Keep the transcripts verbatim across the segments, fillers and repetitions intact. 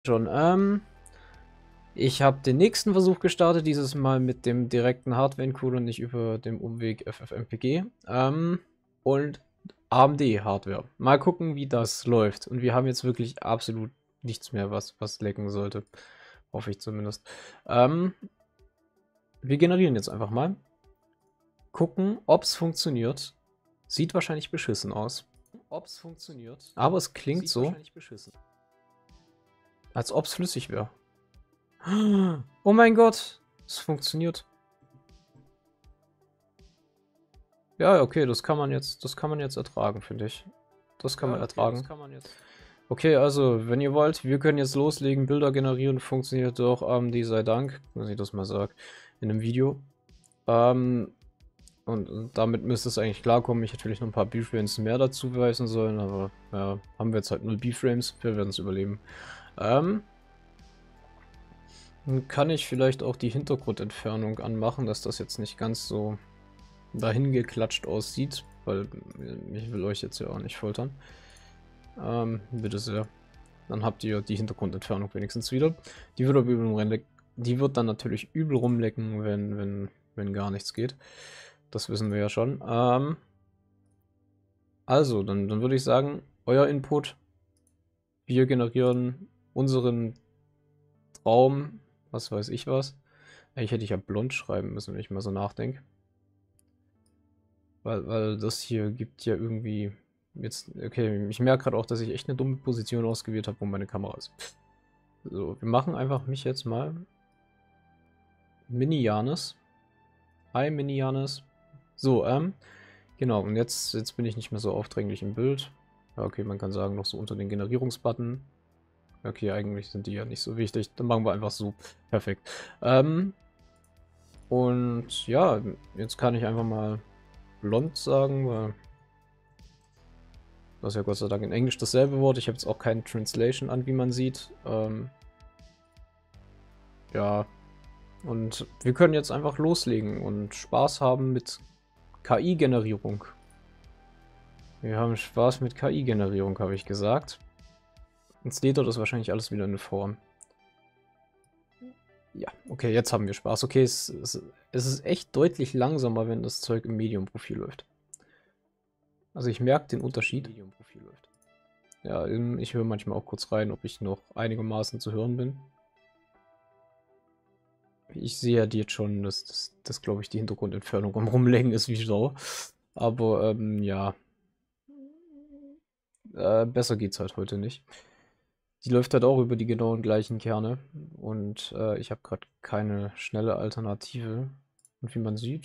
schon. Ähm, ich habe den nächsten Versuch gestartet, dieses Mal mit dem direkten Hardware-Encoder, nicht über dem Umweg F F M P G. Ähm, und A M D-Hardware. Mal gucken, wie das läuft. Und wir haben jetzt wirklich absolut nichts mehr, was, was lecken sollte. Hoffe ich zumindest. Ähm, wir generieren jetzt einfach mal. Gucken, ob es funktioniert. Sieht wahrscheinlich beschissen aus. Ob es funktioniert. Aber es klingt so, als ob es flüssig wäre. Oh mein Gott, es funktioniert. Ja, okay, das kann man jetzt, das kann man jetzt ertragen, finde ich. Das kann Ja, man okay, ertragen. das kann man jetzt. Okay, also, wenn ihr wollt, wir können jetzt loslegen, Bilder generieren, funktioniert doch A M D sei Dank, muss ich das mal sagen, in einem Video. Ähm, und, und damit müsste es eigentlich klarkommen. Ich hätte vielleicht noch ein paar B-Frames mehr dazu weisen sollen, aber ja, haben wir jetzt halt null B-Frames, wir werden es überleben. Ähm, dann kann ich vielleicht auch die Hintergrundentfernung anmachen, dass das jetzt nicht ganz so dahin geklatscht aussieht, weil ich will euch jetzt ja auch nicht foltern. Ähm, bitte sehr. Dann habt ihr die Hintergrundentfernung wenigstens wieder. Die wird, aber übel rumlecken. Die wird dann natürlich übel rumlecken, wenn, wenn, wenn gar nichts geht. Das wissen wir ja schon. Ähm, also, dann, dann würde ich sagen, euer Input. Wir generieren unseren Traum. Was weiß ich was. Eigentlich hätte ich ja blond schreiben müssen, wenn ich mal so nachdenke. Weil, weil das hier gibt ja irgendwie jetzt, okay, ich merke gerade auch, dass ich echt eine dumme Position ausgewählt habe, wo meine Kamera ist. So, wir machen einfach mich jetzt mal Mini-Janis. Hi, Mini-Janis. So, ähm, genau, und jetzt, jetzt bin ich nicht mehr so aufdringlich im Bild. Ja, okay, man kann sagen, noch so unter den Generierungsbutton. Okay, eigentlich sind die ja nicht so wichtig. Dann machen wir einfach so. Perfekt. Ähm, und ja, jetzt kann ich einfach mal blond sagen, weil das ist ja Gott sei Dank in Englisch dasselbe Wort. Ich habe jetzt auch keine Translation an, wie man sieht. Ähm, ja, und wir können jetzt einfach loslegen und Spaß haben mit K I-Generierung. Wir haben Spaß mit K I-Generierung, habe ich gesagt. Jetzt lädt er das wahrscheinlich alles wieder in eine Form. Ja, okay, jetzt haben wir Spaß. Okay, es, es, es ist echt deutlich langsamer, wenn das Zeug im Medium-Profil läuft. Also ich merke den Unterschied. Ja, ich höre manchmal auch kurz rein, ob ich noch einigermaßen zu hören bin. Ich sehe ja jetzt schon, dass das, das glaube ich, die Hintergrundentfernung am Rumlegen ist wie Sau. Aber, ähm, ja. Äh, besser geht's halt heute nicht. Die läuft halt auch über die genauen gleichen Kerne. Und äh, ich habe gerade keine schnelle Alternative. Und wie man sieht,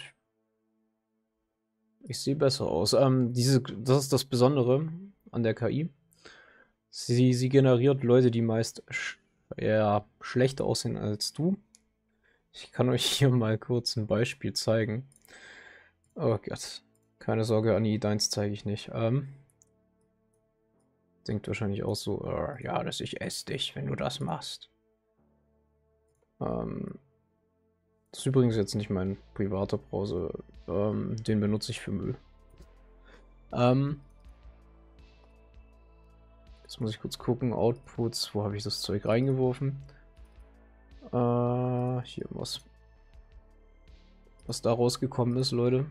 ich sehe besser aus. Ähm, diese, das ist das Besondere an der K I. Sie, sie generiert Leute, die meist sch eher schlechter aussehen als du. Ich kann euch hier mal kurz ein Beispiel zeigen. Oh Gott. Keine Sorge, Anni, deins zeige ich nicht. Ähm, denkt wahrscheinlich auch so, äh, ja, dass ich esse dich, wenn du das machst. Ähm, das ist übrigens jetzt nicht mein privater Browser. Ähm, den benutze ich für Müll. Ähm, jetzt muss ich kurz gucken. Outputs, wo habe ich das Zeug reingeworfen? Äh, hier was. Was da rausgekommen ist, Leute.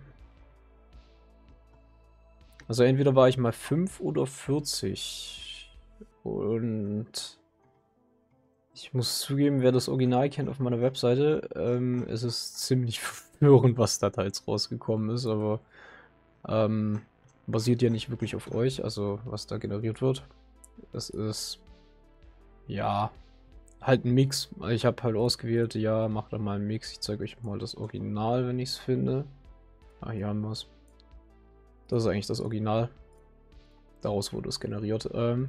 Also entweder war ich mal fünf oder vierzig. Und ich muss zugeben, wer das Original kennt auf meiner Webseite, ähm, es ist ziemlich verwirrend, was da teils rausgekommen ist, aber ähm, basiert ja nicht wirklich auf euch, also was da generiert wird. Es ist, ja, halt ein Mix. Ich habe halt ausgewählt, ja, macht da mal einen Mix. Ich zeige euch mal das Original, wenn ich es finde. Ah, hier haben wir es. Das ist eigentlich das Original. Daraus wurde es generiert. Ähm,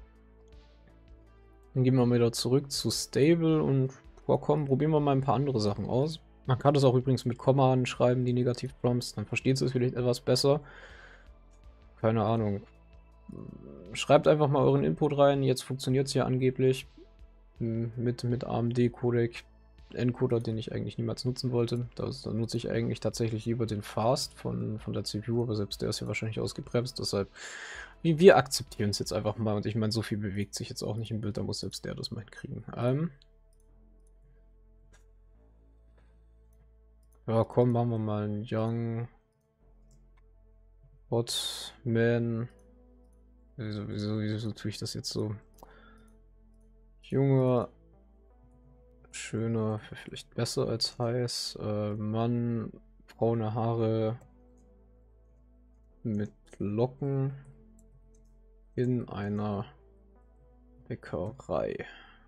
dann gehen wir mal wieder zurück zu Stable und ja, komm, probieren wir mal ein paar andere Sachen aus. Man kann das auch übrigens mit Komma schreiben, die Negativprompts, dann versteht es vielleicht etwas besser. Keine Ahnung. Schreibt einfach mal euren Input rein, jetzt funktioniert es ja angeblich mit, mit A M D-Codec. Encoder, den ich eigentlich niemals nutzen wollte. Das, da nutze ich eigentlich tatsächlich lieber den Fast von, von der C P U, aber selbst der ist ja wahrscheinlich ausgebremst, deshalb wir, wir akzeptieren es jetzt einfach mal. Und ich meine, so viel bewegt sich jetzt auch nicht im Bild, da muss selbst der das mal hinkriegen. Ähm ja, komm, machen wir mal einen Young Hot Man. Wieso, wieso, wieso tue ich das jetzt so? Junger, schöner, vielleicht besser als heiß. Äh, Mann, braune Haare mit Locken in einer Bäckerei.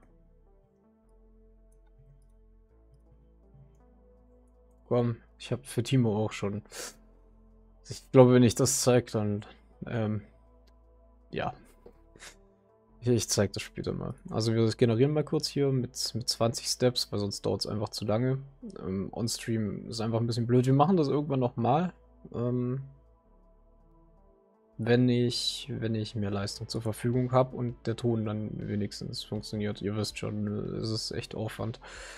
Komm, ich habe für Timo auch schon. Ich glaube, wenn ich das zeige, dann ähm, ja. Ich zeige das später mal. Also wir generieren mal kurz hier mit, mit zwanzig Steps, weil sonst dauert es einfach zu lange. Ähm, On-Stream ist einfach ein bisschen blöd. Wir machen das irgendwann nochmal. Ähm, wenn ich, wenn ich mehr Leistung zur Verfügung habe und der Ton dann wenigstens funktioniert. Ihr wisst schon, es ist echt Aufwand.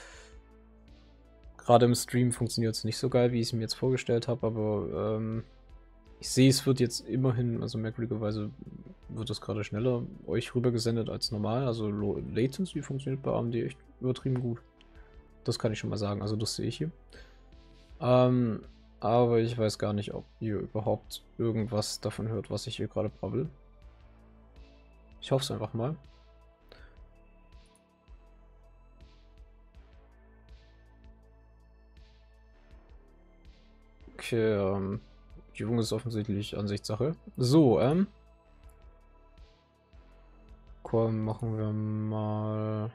Gerade im Stream funktioniert es nicht so geil, wie ich es mir jetzt vorgestellt habe, aber ähm, ich sehe, es wird jetzt immerhin, also merkwürdigerweise wird es gerade schneller euch rübergesendet als normal. Also Latency funktioniert bei A M D echt übertrieben gut. Das kann ich schon mal sagen, also das sehe ich hier. Ähm, aber ich weiß gar nicht, ob ihr überhaupt irgendwas davon hört, was ich hier gerade brabbel. Ich hoffe es einfach mal. Okay, ähm, die Übung ist offensichtlich Ansichtssache. So, ähm. Komm, machen wir mal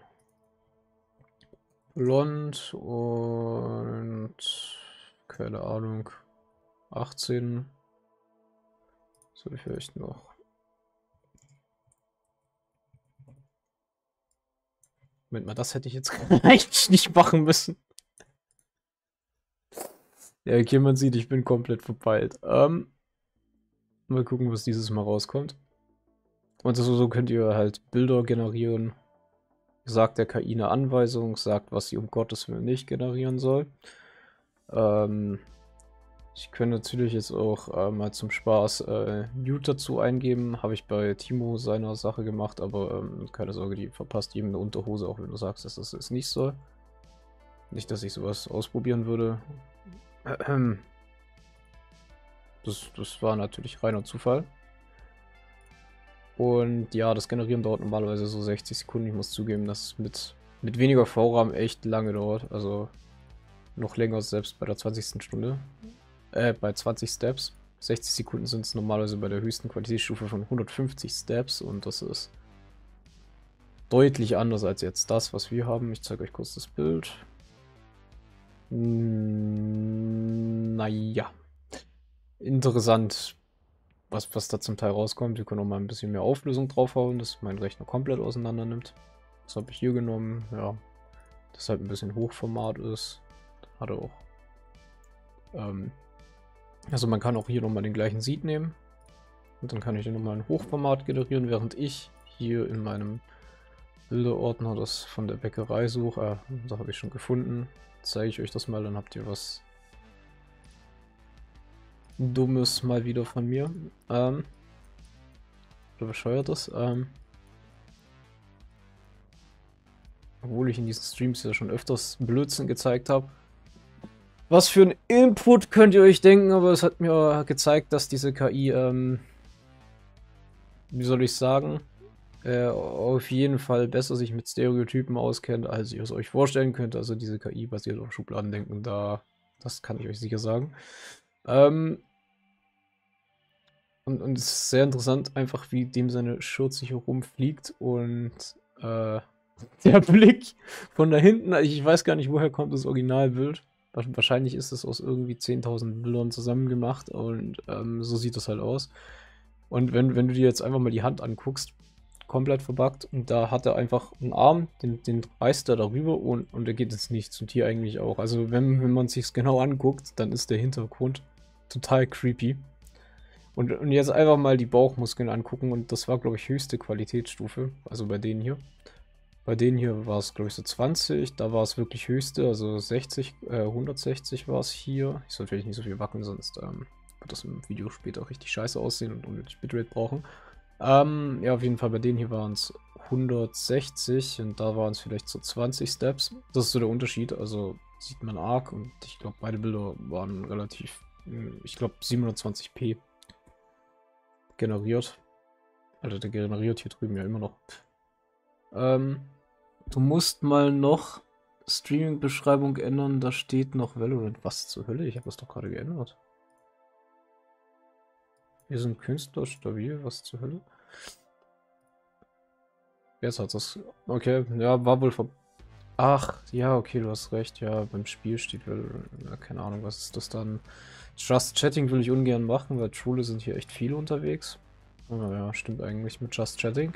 blond und keine Ahnung. achtzehn. Soll ich vielleicht noch. Moment mal, das hätte ich jetzt eigentlich nicht machen müssen. Ja, okay, man sieht, ich bin komplett verpeilt. Ähm, mal gucken, was dieses Mal rauskommt. Und so, so könnt ihr halt Bilder generieren. Sagt der K I eine Anweisung, sagt, was sie um Gottes Willen nicht generieren soll. Ähm, ich könnte natürlich jetzt auch äh, mal zum Spaß äh, Mute dazu eingeben. Habe ich bei Timo seiner Sache gemacht, aber ähm, keine Sorge, die verpasst jedem eine Unterhose, auch wenn du sagst, dass das es nicht soll. Nicht, dass ich sowas ausprobieren würde. Das, das war natürlich reiner Zufall. Und ja, das Generieren dauert normalerweise so sechzig Sekunden. Ich muss zugeben, dass es mit, mit weniger V RAM echt lange dauert. Also noch länger selbst bei der zwanzigsten Stunde. Äh, bei zwanzig Steps. sechzig Sekunden sind es normalerweise bei der höchsten Qualitätsstufe von hundertfünfzig Steps. Und das ist deutlich anders als jetzt das, was wir haben. Ich zeige euch kurz das Bild. Hm, naja. Interessant, was, was da zum Teil rauskommt. Wir können auch mal ein bisschen mehr Auflösung draufhauen, dass mein Rechner komplett auseinander nimmt. Das habe ich hier genommen, ja. Das halt ein bisschen Hochformat ist. Hat er auch. Ähm, also man kann auch hier nochmal den gleichen Seed nehmen. Und dann kann ich hier nochmal ein Hochformat generieren, während ich hier in meinem Bilderordner das von der Bäckerei suche. Ah, da habe ich schon gefunden. Zeige ich euch das mal, dann habt ihr was Dummes mal wieder von mir. Ähm, oder bescheuertes. Ähm, obwohl ich in diesen Streams ja schon öfters Blödsinn gezeigt habe. Was für ein Input könnt ihr euch denken, aber es hat mir gezeigt, dass diese K I, ähm, wie soll ich sagen, äh, auf jeden Fall besser sich mit Stereotypen auskennt, als ihr es euch vorstellen könnt. Also diese K I basiert auf Schubladendenken, da, das kann ich euch sicher sagen. Ähm, und, und es ist sehr interessant, einfach wie dem seine Schürze hier rumfliegt und äh, der Blick von da hinten, also ich weiß gar nicht, woher kommt das Originalbild. Wahrscheinlich ist es aus irgendwie zehntausend Bildern zusammen gemacht und ähm, so sieht das halt aus. Und wenn, wenn du dir jetzt einfach mal die Hand anguckst, komplett verbuggt, und da hat er einfach einen Arm, den, den reißt er darüber und, und der geht ins Nichts und hier eigentlich auch. Also wenn, wenn man sich genau anguckt, dann ist der Hintergrund total creepy. Und, und jetzt einfach mal die Bauchmuskeln angucken und das war, glaube ich, höchste Qualitätsstufe, also bei denen hier. Bei denen hier war es, glaube ich, so zwanzig, da war es wirklich höchste, also sechzig, äh, hundertsechzig war es hier. Ich sollte vielleicht nicht so viel wackeln, sonst ähm, wird das im Video später richtig scheiße aussehen und unnötig Bitrate brauchen. Ähm, ja, auf jeden Fall bei denen hier waren es hundertsechzig und da waren es vielleicht so zwanzig Steps. Das ist so der Unterschied, also sieht man arg und ich glaube beide Bilder waren relativ, ich glaube siebenhundertzwanzig p generiert. Also der generiert hier drüben ja immer noch. Ähm, du musst mal noch Streaming-Beschreibung ändern, da steht noch Valorant. Was zur Hölle? Ich habe das doch gerade geändert. Wir sind Künstler, stabil, was zur Hölle? Jetzt hat das. Okay, ja, war wohl ver. Ach, ja, okay, du hast recht. Ja, beim Spiel steht Valorant. Ja, keine Ahnung, was ist das dann? Just Chatting will ich ungern machen, weil Schule sind hier echt viele unterwegs. Aber ja, stimmt eigentlich mit Just Chatting.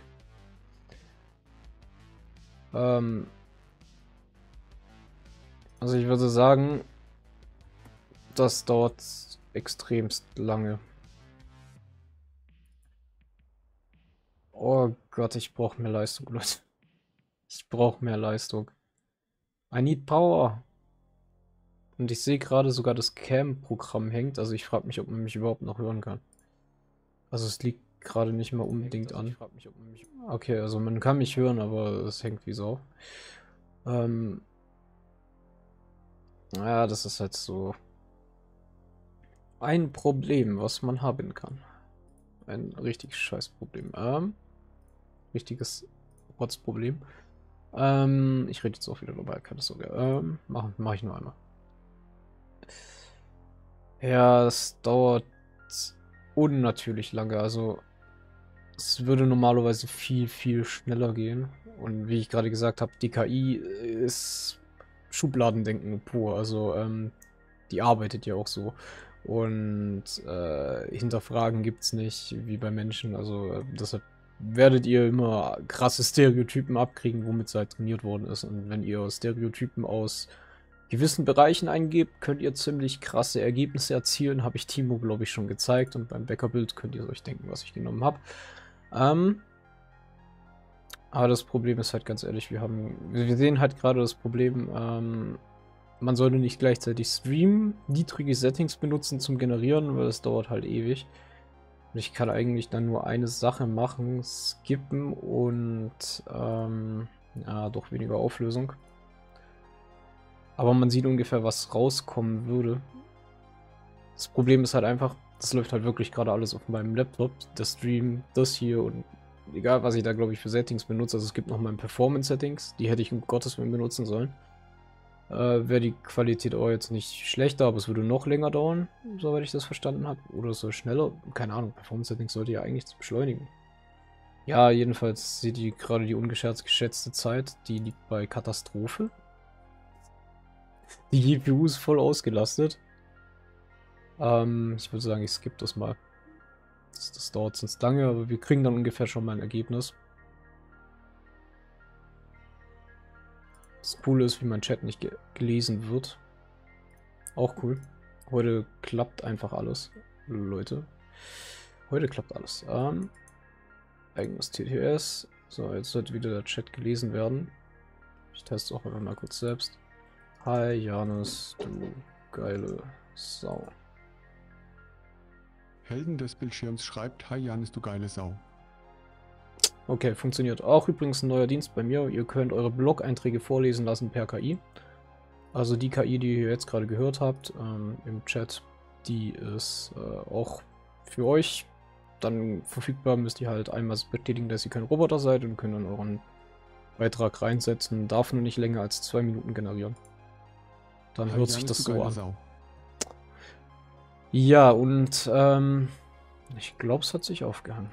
Ähm. Also ich würde sagen, das dauert extremst lange. Oh Gott, ich brauche mehr Leistung, Leute. Ich brauche mehr Leistung. I need power. Und ich sehe gerade sogar das Cam-Programm hängt. Also ich frage mich, ob man mich überhaupt noch hören kann. Also es liegt gerade nicht mal unbedingt an. Okay, also man kann mich hören, aber es hängt wie Sau. Ähm. Ja, das ist halt so ein Problem, was man haben kann. Ein richtig scheiß Problem. Ähm. Richtiges Rotzproblem. Ähm, ich rede jetzt auch wieder dabei, keine Sorge. Ähm, mache mach ich nur einmal. Ja, das dauert unnatürlich lange. Also, es würde normalerweise viel, viel schneller gehen. Und wie ich gerade gesagt habe, die K I ist Schubladendenken pur. Also, ähm, die arbeitet ja auch so. Und äh, hinterfragen gibt es nicht, wie bei Menschen. Also, äh, deshalb werdet ihr immer krasse Stereotypen abkriegen, womit sie halt trainiert worden ist. Und wenn ihr Stereotypen aus gewissen Bereichen eingebt, könnt ihr ziemlich krasse Ergebnisse erzielen. Habe ich Timo, glaube ich, schon gezeigt. Und beim Backup-Bild könnt ihr euch denken, was ich genommen habe. Ähm, aber das Problem ist halt ganz ehrlich, wir haben, wir sehen halt gerade das Problem, ähm, man sollte nicht gleichzeitig streamen, niedrige Settings benutzen zum Generieren, weil das dauert halt ewig. Und ich kann eigentlich dann nur eine Sache machen, skippen und ähm, ja, doch weniger Auflösung. Aber man sieht ungefähr, was rauskommen würde. Das Problem ist halt einfach, das läuft halt wirklich gerade alles auf meinem Laptop. Der Stream, das hier und egal, was ich da, glaube ich, für Settings benutze. Also es gibt noch mal Performance-Settings, die hätte ich um Gottes Willen benutzen sollen. Äh, wäre die Qualität auch jetzt nicht schlechter, aber es würde noch länger dauern, soweit ich das verstanden habe. Oder es soll schneller. Keine Ahnung, Performance-Settings sollte ja eigentlich beschleunigen. Ja, jedenfalls seht ihr gerade die ungeschätzt geschätzte Zeit. Die liegt bei Katastrophe. Die G P U ist voll ausgelastet. Ähm, ich würde sagen, ich skippe das mal. Das, das dauert sonst lange, aber wir kriegen dann ungefähr schon mal ein Ergebnis. Das Coole ist, wie mein Chat nicht ge gelesen wird. Auch cool. Heute klappt einfach alles, Leute. Heute klappt alles. Ähm, eigenes T T S. So, jetzt sollte wieder der Chat gelesen werden. Ich teste auch einfach mal kurz selbst. Hi Janus, du geile Sau. Helden des Bildschirms schreibt, hi Janis, du geile Sau. Okay, funktioniert. Auch übrigens ein neuer Dienst bei mir. Ihr könnt eure Blog-Einträge vorlesen lassen per K I. Also die K I, die ihr jetzt gerade gehört habt ähm, im Chat, die ist äh, auch für euch dann verfügbar. Müsst ihr halt einmal bestätigen, dass ihr kein Roboter seid und könnt dann euren Beitrag reinsetzen. Darf nur nicht länger als zwei Minuten generieren. Dann hi hört Janis, sich das du so geile an. Sau. Ja, und ähm, ich glaube, es hat sich aufgehangen.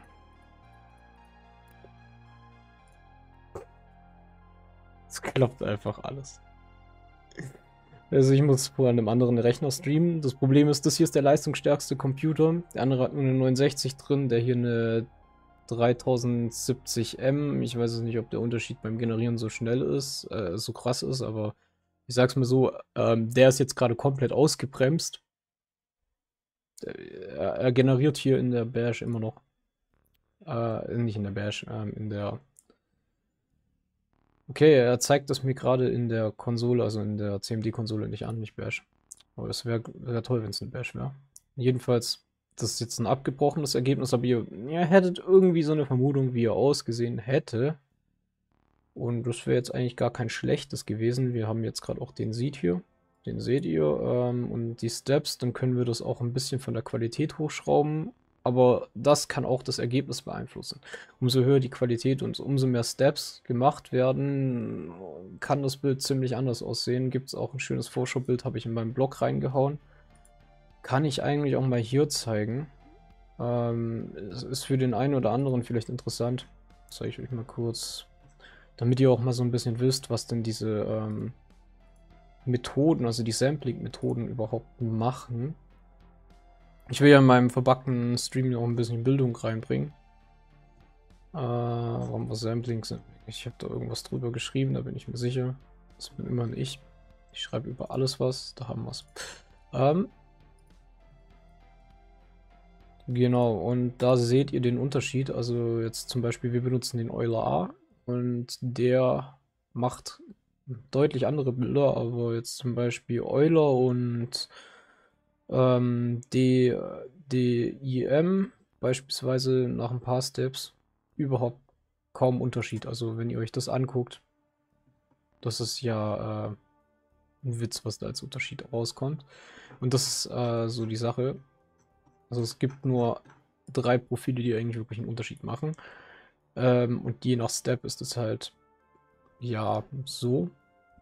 Es klappt einfach alles. Also ich muss vor einem anderen Rechner streamen. Das Problem ist, das hier ist der leistungsstärkste Computer. Der andere hat nur eine neunundsechzig drin, der hier eine dreitausendsiebzig M. Ich weiß es nicht, ob der Unterschied beim Generieren so schnell ist, äh, so krass ist, aber ich sag's mal so, ähm, der ist jetzt gerade komplett ausgebremst. Er, er generiert hier in der Bash immer noch. Äh, nicht in der Bash, ähm, in der... Okay, er zeigt es mir gerade in der Konsole, also in der C M D-Konsole nicht an, nicht Bash. Aber es wäre wär toll, wenn es eine Bash wäre. Jedenfalls, das ist jetzt ein abgebrochenes Ergebnis, aber ihr, ihr hättet irgendwie so eine Vermutung, wie er ausgesehen hätte. Und das wäre jetzt eigentlich gar kein schlechtes gewesen. Wir haben jetzt gerade auch den Seed hier. Den seht ihr. Ähm, und die Steps, dann können wir das auch ein bisschen von der Qualität hochschrauben. Aber das kann auch das Ergebnis beeinflussen. Umso höher die Qualität und umso mehr Steps gemacht werden, kann das Bild ziemlich anders aussehen. Gibt es auch ein schönes Vorschaubild, habe ich in meinem Blog reingehauen. Kann ich eigentlich auch mal hier zeigen. Ähm, es ist für den einen oder anderen vielleicht interessant. Zeige ich euch mal kurz. Damit ihr auch mal so ein bisschen wisst, was denn diese ähm, Methoden, also die Sampling-Methoden überhaupt machen. Ich will ja in meinem verbackten Stream auch ein bisschen Bildung reinbringen. Äh, warum was Sampling sind? Ich habe da irgendwas drüber geschrieben, da bin ich mir sicher. Das bin immer ich. Ich schreibe über alles was, da haben wir es. Ähm, genau, und da seht ihr den Unterschied. Also jetzt zum Beispiel, wir benutzen den Euler A und der macht deutlich andere Bilder, aber jetzt zum Beispiel Euler und ähm, D, D I M beispielsweise nach ein paar Steps überhaupt kaum Unterschied. Also wenn ihr euch das anguckt, das ist ja äh, ein Witz, was da als Unterschied rauskommt. Und das ist äh, so die Sache. Also es gibt nur drei Profile, die eigentlich wirklich einen Unterschied machen. Ähm, und je nach Step ist es halt ja so.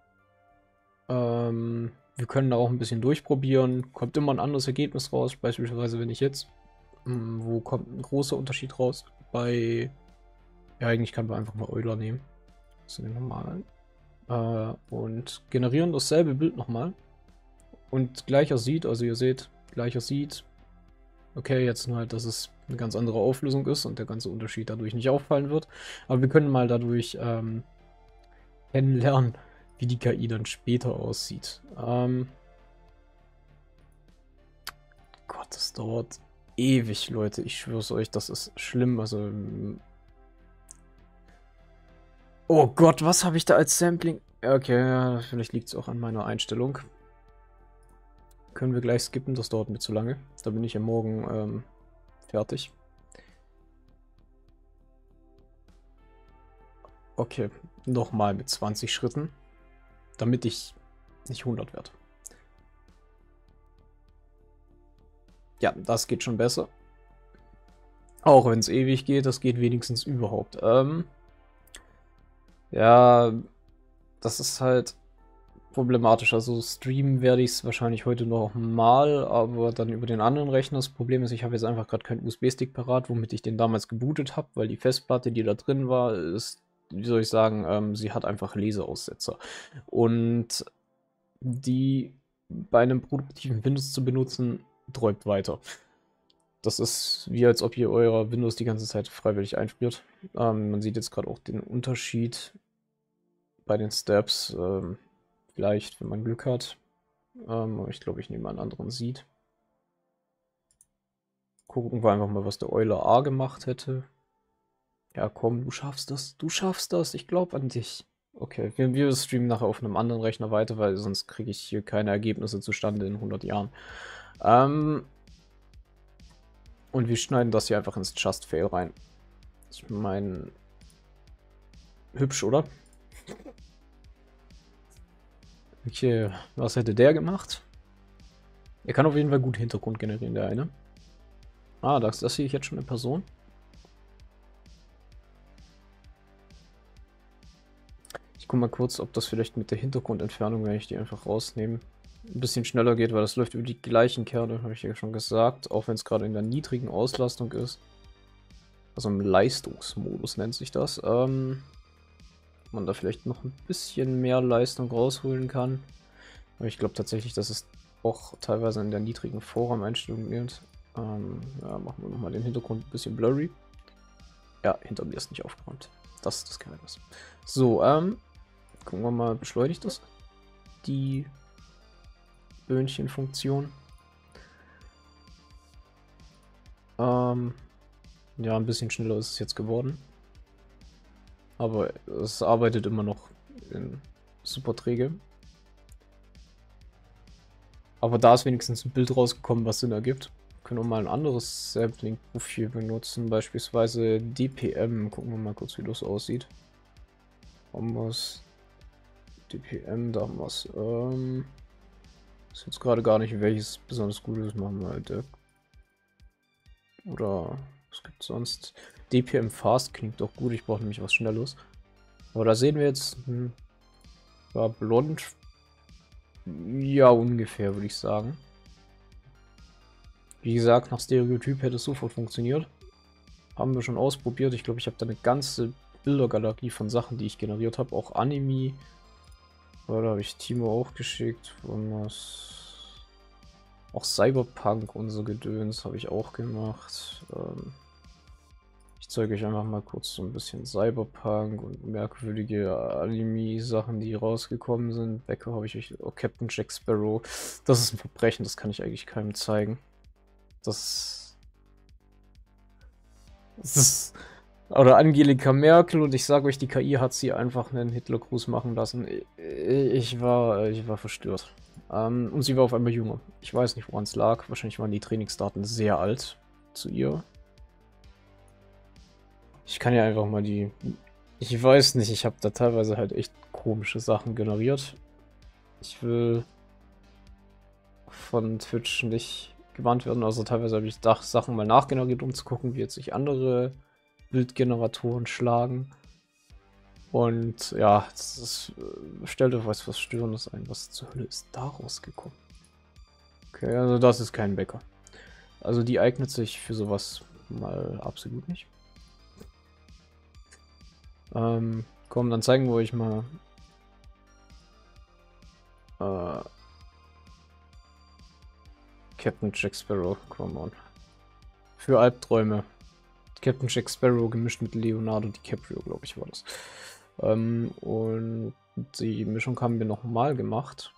Ähm, wir können da auch ein bisschen durchprobieren. Kommt immer ein anderes Ergebnis raus. Beispielsweise, wenn ich jetzt, mh, wo kommt ein großer Unterschied raus? Bei, ja, eigentlich kann man einfach mal Euler nehmen. Das ist den normalen. Äh, und generieren dasselbe Bild nochmal. Und gleicher Seed, also ihr seht, gleicher Seed. Okay, jetzt nur halt, dass es eine ganz andere Auflösung ist und der ganze Unterschied dadurch nicht auffallen wird. Aber wir können mal dadurch ähm, kennenlernen, wie die K I dann später aussieht. Ähm Gott, das dauert ewig, Leute. Ich schwör's euch, das ist schlimm. Also. Oh Gott, was habe ich da als Sampling? Okay, ja, vielleicht liegt es auch an meiner Einstellung. Können wir gleich skippen, das dauert mir zu lange. Da bin ich ja morgen ähm, fertig. Okay, nochmal mit zwanzig Schritten, damit ich nicht hundert werde. Ja, das geht schon besser. Auch wenn es ewig geht, das geht wenigstens überhaupt. Ähm, ja, das ist halt problematisch. Also streamen werde ich es wahrscheinlich heute noch mal, aber dann über den anderen Rechner. Das Problem ist, ich habe jetzt einfach gerade keinen U S B-Stick parat, womit ich den damals gebootet habe, weil die Festplatte, die da drin war, ist, wie soll ich sagen, ähm, sie hat einfach Leseaussetzer. Und die bei einem produktiven Windows zu benutzen, träumt weiter. Das ist wie als ob ihr euer Windows die ganze Zeit freiwillig einfriert. Ähm, man sieht jetzt gerade auch den Unterschied bei den Steps. Ähm, vielleicht, wenn man Glück hat. Ähm, ich glaube, ich nehme einen anderen Seed. Gucken wir einfach mal, was der Euler A gemacht hätte. Ja, komm, du schaffst das. Du schaffst das. Ich glaube an dich. Okay, wir, wir streamen nachher auf einem anderen Rechner weiter, weil sonst kriege ich hier keine Ergebnisse zustande in hundert Jahren. Ähm, und wir schneiden das hier einfach ins Just Fail rein. Ich meine, hübsch, oder? Okay, was hätte der gemacht? Er kann auf jeden Fall gut Hintergrund generieren, der eine. Ah, das, das sehe ich jetzt schon eine Person. Ich gucke mal kurz, ob das vielleicht mit der Hintergrundentfernung, wenn ich die einfach rausnehme, ein bisschen schneller geht, weil das läuft über die gleichen Kerne, habe ich ja schon gesagt, auch wenn es gerade in der niedrigen Auslastung ist. Also im Leistungsmodus nennt sich das. Ähm, man da vielleicht noch ein bisschen mehr Leistung rausholen kann. Aber ich glaube tatsächlich, dass es auch teilweise in der niedrigen Vorraumeinstellung geht. Ähm, ja, machen wir nochmal den Hintergrund ein bisschen blurry. Ja, hinter mir ist nicht aufgeräumt. Das ist das Geheimnis. So, ähm, gucken wir mal, beschleunigt das die Böhnchen-Funktion. Ähm, ja, ein bisschen schneller ist es jetzt geworden. Aber es arbeitet immer noch in super träge. Aber da ist wenigstens ein Bild rausgekommen, was Sinn ergibt. können auch mal ein anderes Sampling-Profil benutzen, beispielsweise D P M. Gucken wir mal kurz, wie das aussieht. Haben wir es? D P M, da haben wir es. Ähm, ist jetzt gerade gar nicht, welches besonders gut ist. Machen wir halt. Äh, oder was gibt es sonst? D P M Fast klingt doch gut. Ich brauche nämlich was Schnelles. Aber da sehen wir jetzt. Hm, war blond. Ja, ungefähr, würde ich sagen. Wie gesagt, nach Stereotyp hätte es sofort funktioniert. Haben wir schon ausprobiert. Ich glaube, ich habe da eine ganze Bildergalerie von Sachen, die ich generiert habe. Auch Anime. Ja, da habe ich Timo auch geschickt. Was? Auch Cyberpunk, unser Gedöns, habe ich auch gemacht. Ähm ich zeige euch einfach mal kurz so ein bisschen Cyberpunk und merkwürdige Anime-Sachen, die rausgekommen sind. Becker habe ich euch. Oh, Captain Jack Sparrow. Das ist ein Verbrechen, das kann ich eigentlich keinem zeigen. Das. Das ist. Oder Angelika Merkel, und ich sage euch, die K I hat sie einfach einen Hitlergruß machen lassen. Ich war, ich war verstört. Ähm, und sie war auf einmal jünger. Ich weiß nicht, woran es lag. Wahrscheinlich waren die Trainingsdaten sehr alt zu ihr. Ich kann ja einfach mal die... Ich weiß nicht, ich habe da teilweise halt echt komische Sachen generiert. Ich will von Twitch nicht gebannt werden. Also teilweise habe ich Sachen mal nachgeneriert, um zu gucken, wie jetzt sich andere Bildgeneratoren schlagen. Und ja, das ist, stellt euch was, was Störendes ein. Was zur Hölle ist da rausgekommen? Okay, also das ist kein Bäcker. Also die eignet sich für sowas mal absolut nicht. Ähm, komm, dann zeigen wir euch mal äh, Captain Jack Sparrow, come on. Für Albträume. Captain Jack Sparrow gemischt mit Leonardo DiCaprio, glaube ich, war das. Ähm, und die Mischung haben wir nochmal gemacht.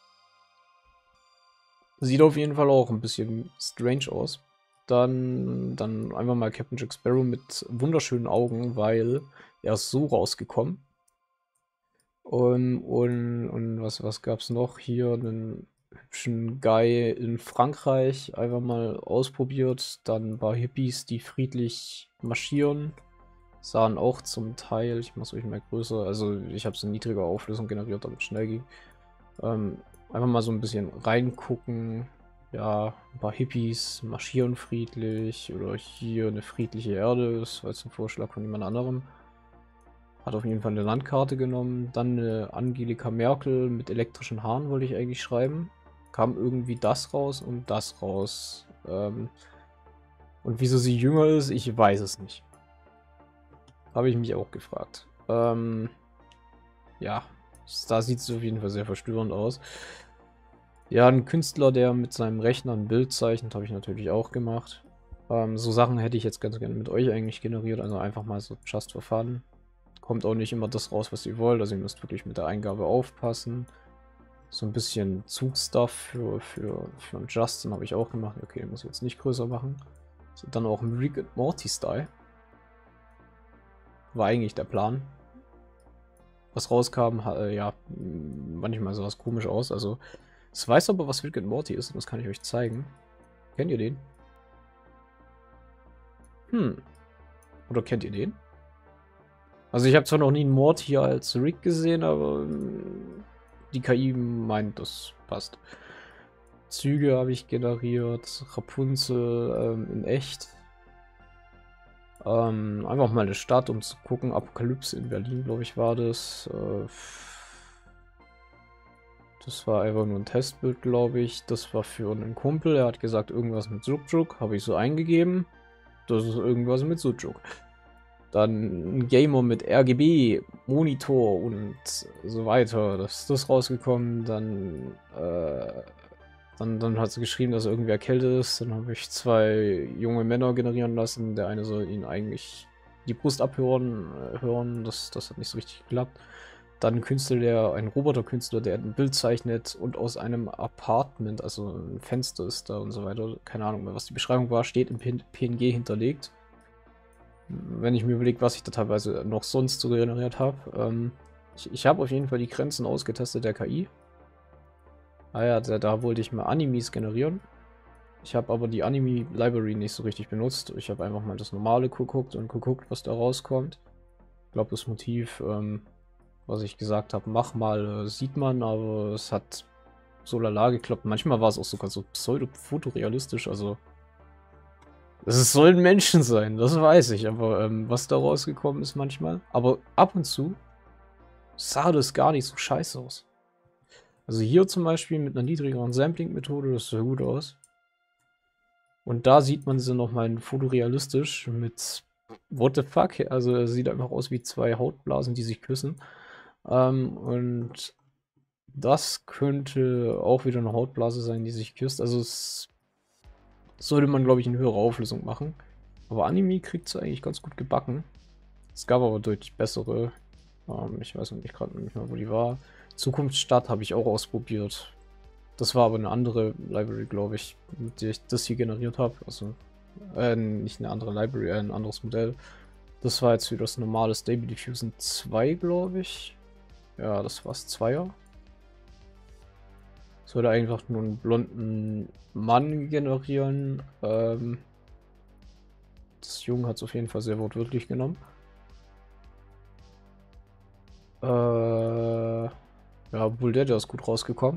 Sieht auf jeden Fall auch ein bisschen strange aus. Dann, dann einfach mal Captain Jack Sparrow mit wunderschönen Augen, weil er ist so rausgekommen. Und, und, und was, was gab es noch? Hier einen hübschen Guy in Frankreich einfach mal ausprobiert. Dann ein paar Hippies, die friedlich marschieren. Sahen auch zum Teil, ich mache es euch mal größer, also ich habe es in niedriger Auflösung generiert, damit es schnell ging. Ähm, einfach mal so ein bisschen reingucken. Ja, ein paar Hippies marschieren friedlich. Oder hier eine friedliche Erde, das war jetzt ein Vorschlag von jemand anderem. Hat auf jeden Fall eine Landkarte genommen. Dann eine Angelika Merkel mit elektrischen Haaren wollte ich eigentlich schreiben. Kam irgendwie das raus und das raus. Ähm, und wieso sie jünger ist, ich weiß es nicht. Habe ich mich auch gefragt. Ähm, ja, da sieht es auf jeden Fall sehr verstörend aus. Ja, ein Künstler, der mit seinem Rechner ein Bild zeichnet, habe ich natürlich auch gemacht. Ähm, so Sachen hätte ich jetzt ganz gerne mit euch eigentlich generiert, also einfach mal so just for fun. Kommt auch nicht immer das raus, was ihr wollt, also ihr müsst wirklich mit der Eingabe aufpassen. So ein bisschen Zugstuff für, für, für einen Justin habe ich auch gemacht. Okay, muss ich jetzt nicht größer machen. So, dann auch im Rick and Morty Style. War eigentlich der Plan. Was rauskam, äh, ja, manchmal sah es komisch aus. Also, es weiß aber, was Rick and Morty ist, und das kann ich euch zeigen. Kennt ihr den? Hm. Oder kennt ihr den? Also, ich habe zwar noch nie einen Morty als Rick gesehen, aber die K I meint, das passt. Züge habe ich generiert, Rapunzel ähm, in echt. Ähm, einfach mal eine Stadt, um zu gucken. Apokalypse in Berlin, glaube ich, war das. Äh, das war einfach nur ein Testbild, glaube ich. Das war für einen Kumpel. Er hat gesagt, irgendwas mit Sujuk. Habe ich so eingegeben. Das ist irgendwas mit Sujuk. Dann ein Gamer mit R G B, Monitor und so weiter. Das ist das rausgekommen. Dann, äh, dann, dann hat sie geschrieben, dass er irgendwie erkältet ist. Dann habe ich zwei junge Männer generieren lassen. Der eine soll ihn eigentlich die Brust abhören. Äh, hören. Das, das hat nicht so richtig geklappt. Dann ein Künstler, der, ein Roboterkünstler, der ein Bild zeichnet und aus einem Apartment, also ein Fenster ist da und so weiter. Keine Ahnung mehr, was die Beschreibung war, steht im P N G hinterlegt. Wenn ich mir überlege, was ich da teilweise noch sonst so generiert habe. Ähm, ich ich habe auf jeden Fall die Grenzen ausgetestet der K I. Ah ja, da, da wollte ich mal Animes generieren. Ich habe aber die Anime-Library nicht so richtig benutzt. Ich habe einfach mal das normale geguckt und geguckt, was da rauskommt. Ich glaube, das Motiv, ähm, was ich gesagt habe, mach mal, äh, sieht man, aber es hat so lala geklappt. Manchmal war es auch sogar so pseudo-fotorealistisch, also es sollen Menschen sein, das weiß ich, aber ähm, was da rausgekommen ist manchmal. Aber ab und zu sah das gar nicht so scheiße aus. Also hier zum Beispiel mit einer niedrigeren Sampling-Methode, das sah gut aus. Und da sieht man sie nochmal fotorealistisch mit what the fuck, also es sieht einfach aus wie zwei Hautblasen, die sich küssen. Ähm, und das könnte auch wieder eine Hautblase sein, die sich küsst. Also es sollte man, glaube ich, in höherer Auflösung machen. Aber Anime kriegt es eigentlich ganz gut gebacken. Es gab aber deutlich bessere. Ähm, ich weiß nicht gerade nicht mehr, wo die war. Zukunftsstadt habe ich auch ausprobiert. Das war aber eine andere Library, glaube ich, mit der ich das hier generiert habe. Also, äh, nicht eine andere Library, äh, ein anderes Modell. Das war jetzt wieder das normale Stable Diffusion zwei, glaube ich. Ja, das war es Zweier. Sollte einfach nur einen blonden Mann generieren. Ähm, das Jung hat es auf jeden Fall sehr wortwörtlich genommen. Äh, ja, obwohl der, der ist gut rausgekommen.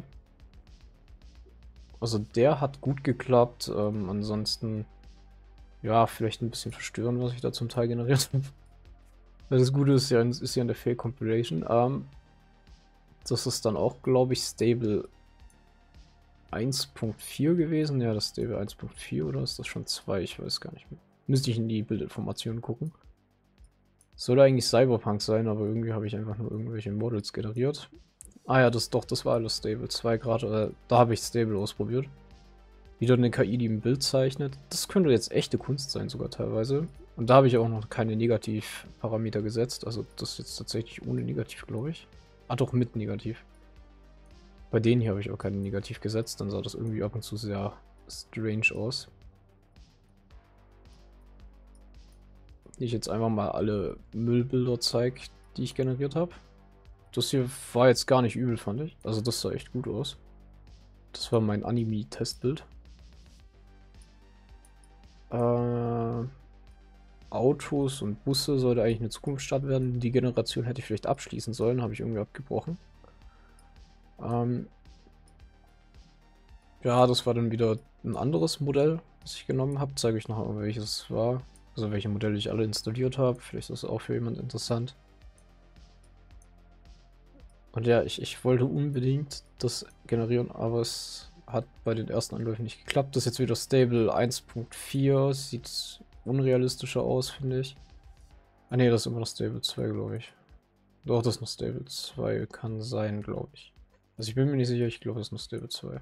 Also der hat gut geklappt. Ähm, ansonsten, ja, vielleicht ein bisschen verstören, was ich da zum Teil generiert habe. Das Gute ist ja, ist ja in der Fail Compilation. Ähm, das ist dann auch, glaube ich, Stable eins Punkt vier gewesen. Ja, das Stable eins Punkt vier oder ist das schon zwei? Ich weiß gar nicht mehr. Müsste ich in die Bildinformationen gucken. Sollte eigentlich Cyberpunk sein, aber irgendwie habe ich einfach nur irgendwelche Models generiert. Ah ja, das doch, das war alles Stable zwei gerade. Äh, da habe ich Stable ausprobiert. Wieder eine K I, die ein Bild zeichnet. Das könnte jetzt echte Kunst sein, sogar teilweise. Und da habe ich auch noch keine Negativparameter gesetzt. Also das ist jetzt tatsächlich ohne Negativ, glaube ich. Ah, doch, mit Negativ. Bei denen hier habe ich auch keine Negativ gesetzt. Dann sah das irgendwie ab und zu sehr strange aus. Ich jetzt einfach mal alle Müllbilder zeige, die ich generiert habe. Das hier war jetzt gar nicht übel, fand ich. Also das sah echt gut aus. Das war mein Anime-Testbild. Äh, Autos und Busse sollte eigentlich eine Zukunftsstadt werden. Die Generation hätte ich vielleicht abschließen sollen, habe ich irgendwie abgebrochen. Ähm, ja, das war dann wieder ein anderes Modell, was ich genommen habe. Zeige ich noch, welches es war. Also welche Modelle ich alle installiert habe. Vielleicht ist das auch für jemand interessant. Und ja, ich, ich wollte unbedingt das generieren, aber es hat bei den ersten Anläufen nicht geklappt. Das ist jetzt wieder Stable eins Punkt vier. Sieht unrealistischer aus, finde ich. Ah ne, das ist immer noch Stable zwei, glaube ich. Doch, das ist noch Stable zwei. Kann sein, glaube ich. Also ich bin mir nicht sicher, ich glaube, das ist noch Stable zwei.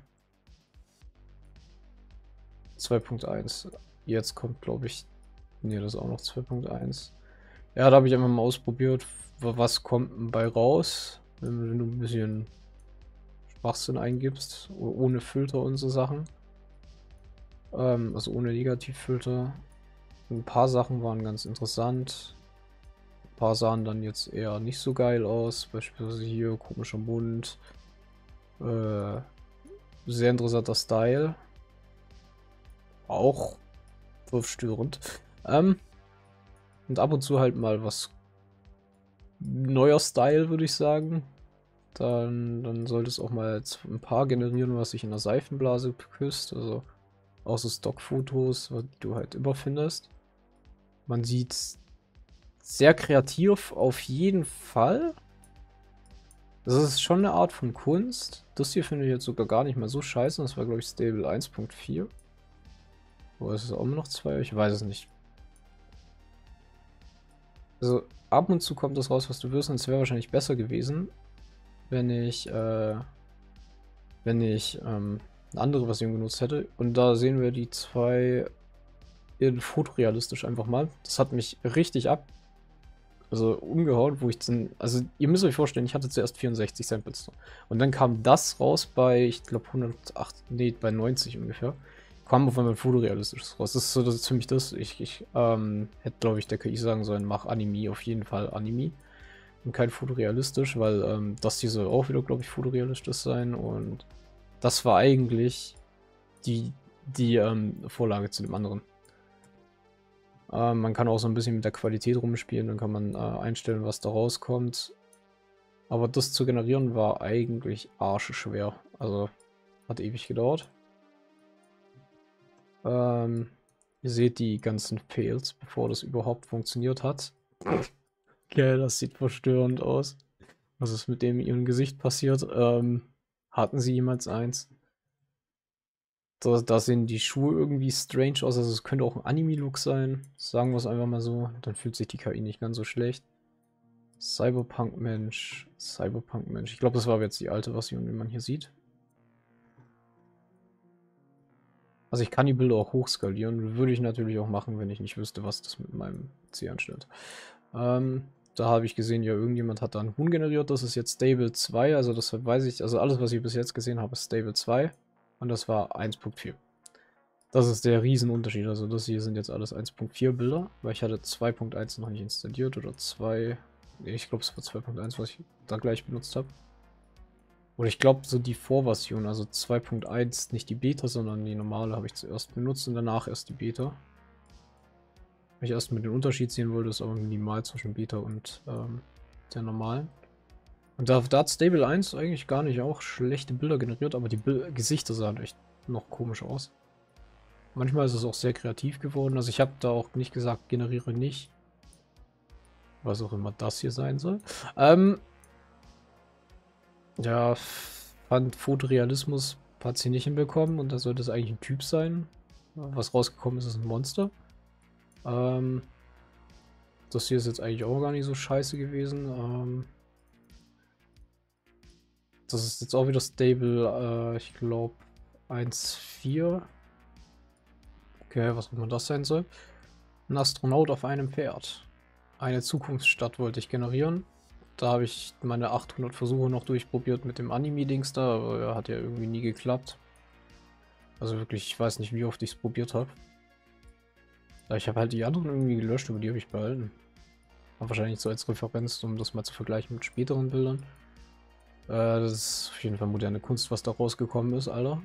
zwei Punkt eins. Jetzt kommt, glaube ich... Ne, das ist auch noch zwei Punkt eins. Ja, da habe ich einfach mal ausprobiert, was kommt denn bei raus, wenn du ein bisschen Schwachsinn eingibst, ohne Filter und so Sachen. Ähm, also ohne Negativfilter. Ein paar Sachen waren ganz interessant. Ein paar sahen dann jetzt eher nicht so geil aus. Beispielsweise hier komischer Mund. Äh, sehr interessanter Style. Auch störend. Ähm, und ab und zu halt mal was neuer Style, würde ich sagen. Dann, dann sollte es auch mal jetzt ein paar generieren, was sich in der Seifenblase küsst. Also auch so Stockfotos, die du halt immer findest. Man sieht sehr kreativ auf jeden Fall. Das ist schon eine Art von Kunst. Das hier finde ich jetzt sogar gar nicht mal so scheiße. Das war, glaube ich, Stable eins Punkt vier. Oder ist es auch immer noch zwei? Ich weiß es nicht. Also ab und zu kommt das raus, was du wirst, und es wäre wahrscheinlich besser gewesen, wenn ich, äh, wenn ich ähm, eine andere Version genutzt hätte. Und da sehen wir die zwei in fotorealistisch einfach mal. Das hat mich richtig ab, also umgehauen, wo ich dann, also ihr müsst euch vorstellen, ich hatte zuerst vierundsechzig Samples. Und dann kam das raus bei, ich glaube hundertacht, nee, bei neunzig ungefähr. Kam auf einmal fotorealistisches raus. Das ist so, das ist für mich das. Ich, ich ähm, hätte, glaube ich, der K I sagen sollen, mach Anime, auf jeden Fall Anime. Und kein fotorealistisch, weil ähm, das hier soll auch wieder, glaube ich, fotorealistisch sein. Und das war eigentlich die die ähm, Vorlage zu dem anderen. Ähm, man kann auch so ein bisschen mit der Qualität rumspielen, dann kann man äh, einstellen, was da rauskommt. Aber das zu generieren war eigentlich arschschwer. Also hat ewig gedauert. Ähm, ihr seht die ganzen Fails, bevor das überhaupt funktioniert hat. Geil, das sieht verstörend aus. Was ist mit dem in ihrem Gesicht passiert? Ähm, hatten sie jemals eins? Da, da sehen die Schuhe irgendwie strange aus. Also es könnte auch ein Anime-Look sein. Sagen wir es einfach mal so. Dann fühlt sich die K I nicht ganz so schlecht. Cyberpunk-Mensch. Cyberpunk-Mensch. Ich glaube, das war jetzt die alte Version, wie man hier sieht. Also ich kann die Bilder auch hochskalieren. Würde ich natürlich auch machen, wenn ich nicht wüsste, was das mit meinem P C anstellt. Ähm, da habe ich gesehen, ja, irgendjemand hat da einen Huhn generiert. Das ist jetzt Stable zwei. Also das weiß ich. Also alles, was ich bis jetzt gesehen habe, ist Stable zwei. Und das war eins Punkt vier. Das ist der Riesenunterschied. Also das hier sind jetzt alles eins Punkt vier Bilder, weil ich hatte zwei Punkt eins noch nicht installiert oder zwei. Nee, ich glaube, es war zwei Punkt eins, was ich da gleich benutzt habe. Oder ich glaube, so die Vorversion, also zwei Punkt eins, nicht die Beta, sondern die normale habe ich zuerst benutzt und danach erst die Beta. Weil ich erst mit den Unterschied sehen wollte, ist aber minimal zwischen Beta und ähm, der normalen. Und da, da hat Stable eins eigentlich gar nicht auch schlechte Bilder generiert, aber die Bil Gesichter sahen echt noch komisch aus. Manchmal ist es auch sehr kreativ geworden. Also ich habe da auch nicht gesagt, generiere nicht. Was auch immer das hier sein soll. Ähm, ja, fand Fotorealismus hat sie nicht hinbekommen und da sollte es eigentlich ein Typ sein. Was rausgekommen ist, ist ein Monster. Ähm, das hier ist jetzt eigentlich auch gar nicht so scheiße gewesen. Ähm, das ist jetzt auch wieder Stable, äh, ich glaube eins Punkt vier. Okay, was auch immer das sein soll. Ein Astronaut auf einem Pferd. Eine Zukunftsstadt wollte ich generieren. Da habe ich meine achthundert Versuche noch durchprobiert mit dem Anime-Dings da, aber er hat ja irgendwie nie geklappt. Also wirklich, ich weiß nicht, wie oft ich es probiert habe. Ich habe halt die anderen irgendwie gelöscht, aber die habe ich behalten. Aber wahrscheinlich so als Referenz, um das mal zu vergleichen mit späteren Bildern. Äh, das ist auf jeden Fall moderne Kunst, was da rausgekommen ist, Alter.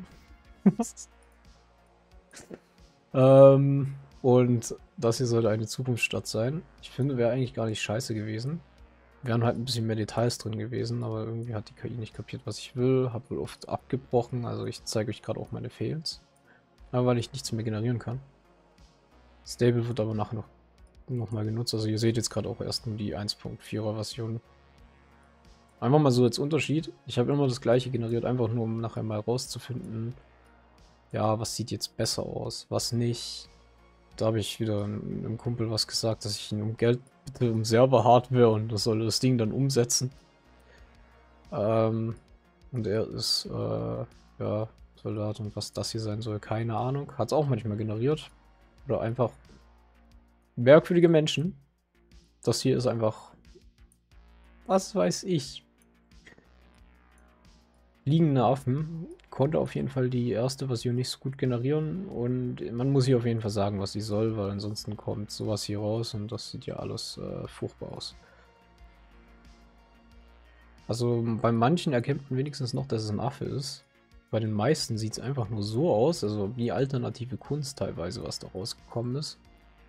ähm, und das hier sollte eine Zukunftsstadt sein. Ich finde, wäre eigentlich gar nicht scheiße gewesen. Wären halt ein bisschen mehr Details drin gewesen, aber irgendwie hat die K I nicht kapiert, was ich will. Hab wohl oft abgebrochen, also ich zeige euch gerade auch meine Fails. Aber weil ich nichts mehr generieren kann. Stable wird aber nachher noch, noch mal genutzt. Also ihr seht jetzt gerade auch erst nur die eins Punkt vierer Version. Einfach mal so als Unterschied. Ich habe immer das gleiche generiert, einfach nur um nachher mal rauszufinden, ja, was sieht jetzt besser aus, was nicht. Da habe ich wieder einem Kumpel was gesagt, dass ich ihn um Geld bitte, um Server-Hardware und das soll das Ding dann umsetzen. Ähm, und er ist, äh, ja, Soldat und was das hier sein soll, keine Ahnung. Hat es auch manchmal generiert. Oder einfach merkwürdige Menschen. Das hier ist einfach, was weiß ich. Liegende Affen konnte auf jeden Fall die erste Version nicht so gut generieren und man muss hier auf jeden Fall sagen, was sie soll, weil ansonsten kommt sowas hier raus und das sieht ja alles äh, furchtbar aus. Also bei manchen erkennt man wenigstens noch, dass es ein Affe ist. Bei den meisten sieht es einfach nur so aus, also wie alternative Kunst teilweise, was da rausgekommen ist.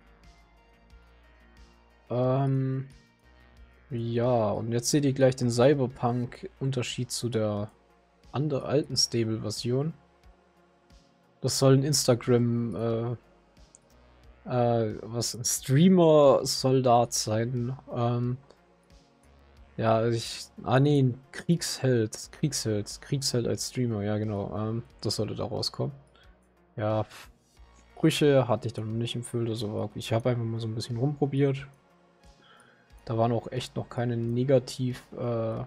Ähm, ja, und jetzt seht ihr gleich den Cyberpunk-Unterschied zu der andere alten Stable-Version. Das soll ein Instagram, äh, äh, was, ein Streamer-Soldat sein. Ähm, ja, ich, ah nee, ein Kriegsheld, Kriegsheld, Kriegsheld als Streamer, ja genau, ähm, das sollte da rauskommen. Ja, Sprüche hatte ich dann noch nicht im Filter, so, ich habe einfach mal so ein bisschen rumprobiert. Da waren auch echt noch keine Negativ, äh,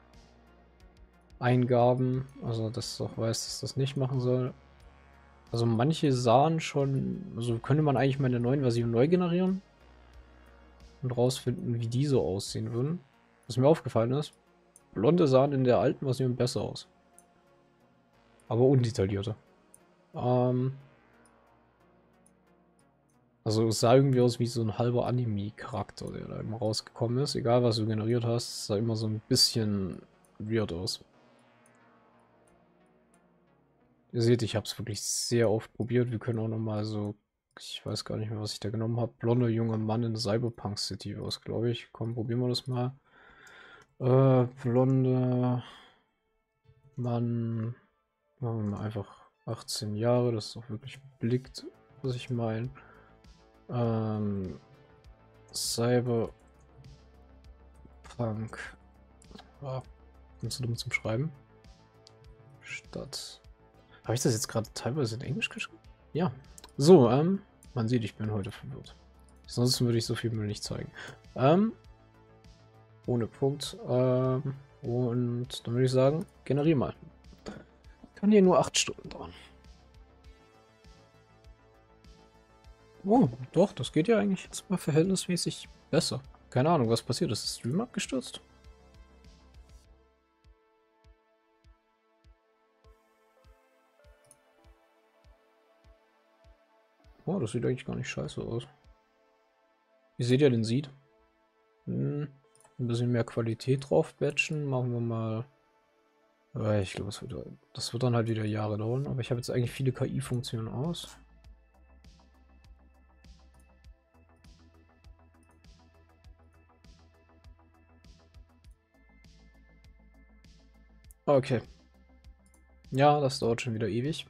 Eingaben, also dass ich auch weiß, dass das nicht machen soll. Also manche sahen schon, also könnte man eigentlich mal in der neuen Version neu generieren und rausfinden, wie die so aussehen würden. Was mir aufgefallen ist, Blonde sahen in der alten Version besser aus. Aber undetaillierter. Ähm, also es sah irgendwie aus wie so ein halber Anime-Charakter, der da immer rausgekommen ist. Egal was du generiert hast, sah immer so ein bisschen weird aus. Ihr seht, ich habe es wirklich sehr oft probiert. Wir können auch nochmal so, ich weiß gar nicht mehr, was ich da genommen habe. Blonder junger Mann in Cyberpunk City aus, glaube ich. Komm, probieren wir das mal. Äh, blonder Mann, machen wir mal einfach achtzehn Jahre, das ist doch wirklich blickt, was ich meine. Ähm, Cyberpunk. Ah, bin zu dumm zum Schreiben. Stadt. Habe ich das jetzt gerade teilweise in Englisch geschrieben? Ja. So, ähm, man sieht, ich bin heute verwirrt. Sonst würde ich so viel Müll nicht zeigen. Ähm, ohne Punkt. Ähm, und dann würde ich sagen, generier mal. Kann hier nur acht Stunden dauern. Oh, doch, das geht ja eigentlich jetzt mal verhältnismäßig besser. Keine Ahnung, was passiert ist. Ist der Stream abgestürzt? Oh, das sieht eigentlich gar nicht scheiße aus. Ihr seht ja den Seed. Hm, ein bisschen mehr Qualität drauf batchen. Machen wir mal. Äh, ich glaube, das wird, das wird dann halt wieder Jahre dauern. Aber ich habe jetzt eigentlich viele K I-Funktionen aus. Okay. Ja, das dauert schon wieder ewig.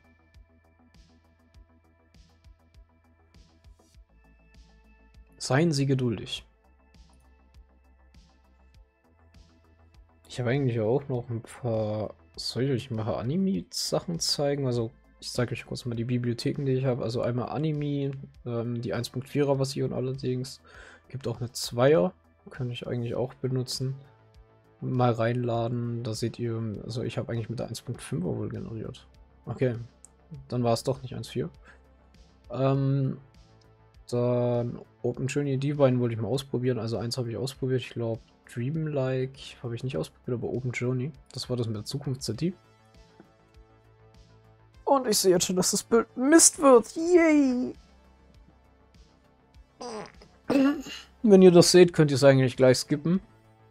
Seien Sie geduldig. Ich habe eigentlich auch noch ein paar. Soll ich euch mal Anime-Sachen zeigen? Also, ich zeige euch kurz mal die Bibliotheken, die ich habe. Also einmal Anime, ähm, die eins Punkt vierer Version allerdings. Gibt auch eine Zweier. Kann ich eigentlich auch benutzen. Mal reinladen. Da seht ihr, also ich habe eigentlich mit der eins Punkt fünfer wohl generiert. Okay, dann war es doch nicht eins Punkt vier. Ähm, dann Open Journey, die beiden wollte ich mal ausprobieren. Also eins habe ich ausprobiert, ich glaube Dreamlike habe ich nicht ausprobiert, aber Open Journey, das war das mit der Zukunfts-C D. Und ich sehe jetzt schon, dass das Bild Mist wird. Yay! Wenn ihr das seht, könnt ihr es eigentlich gleich skippen.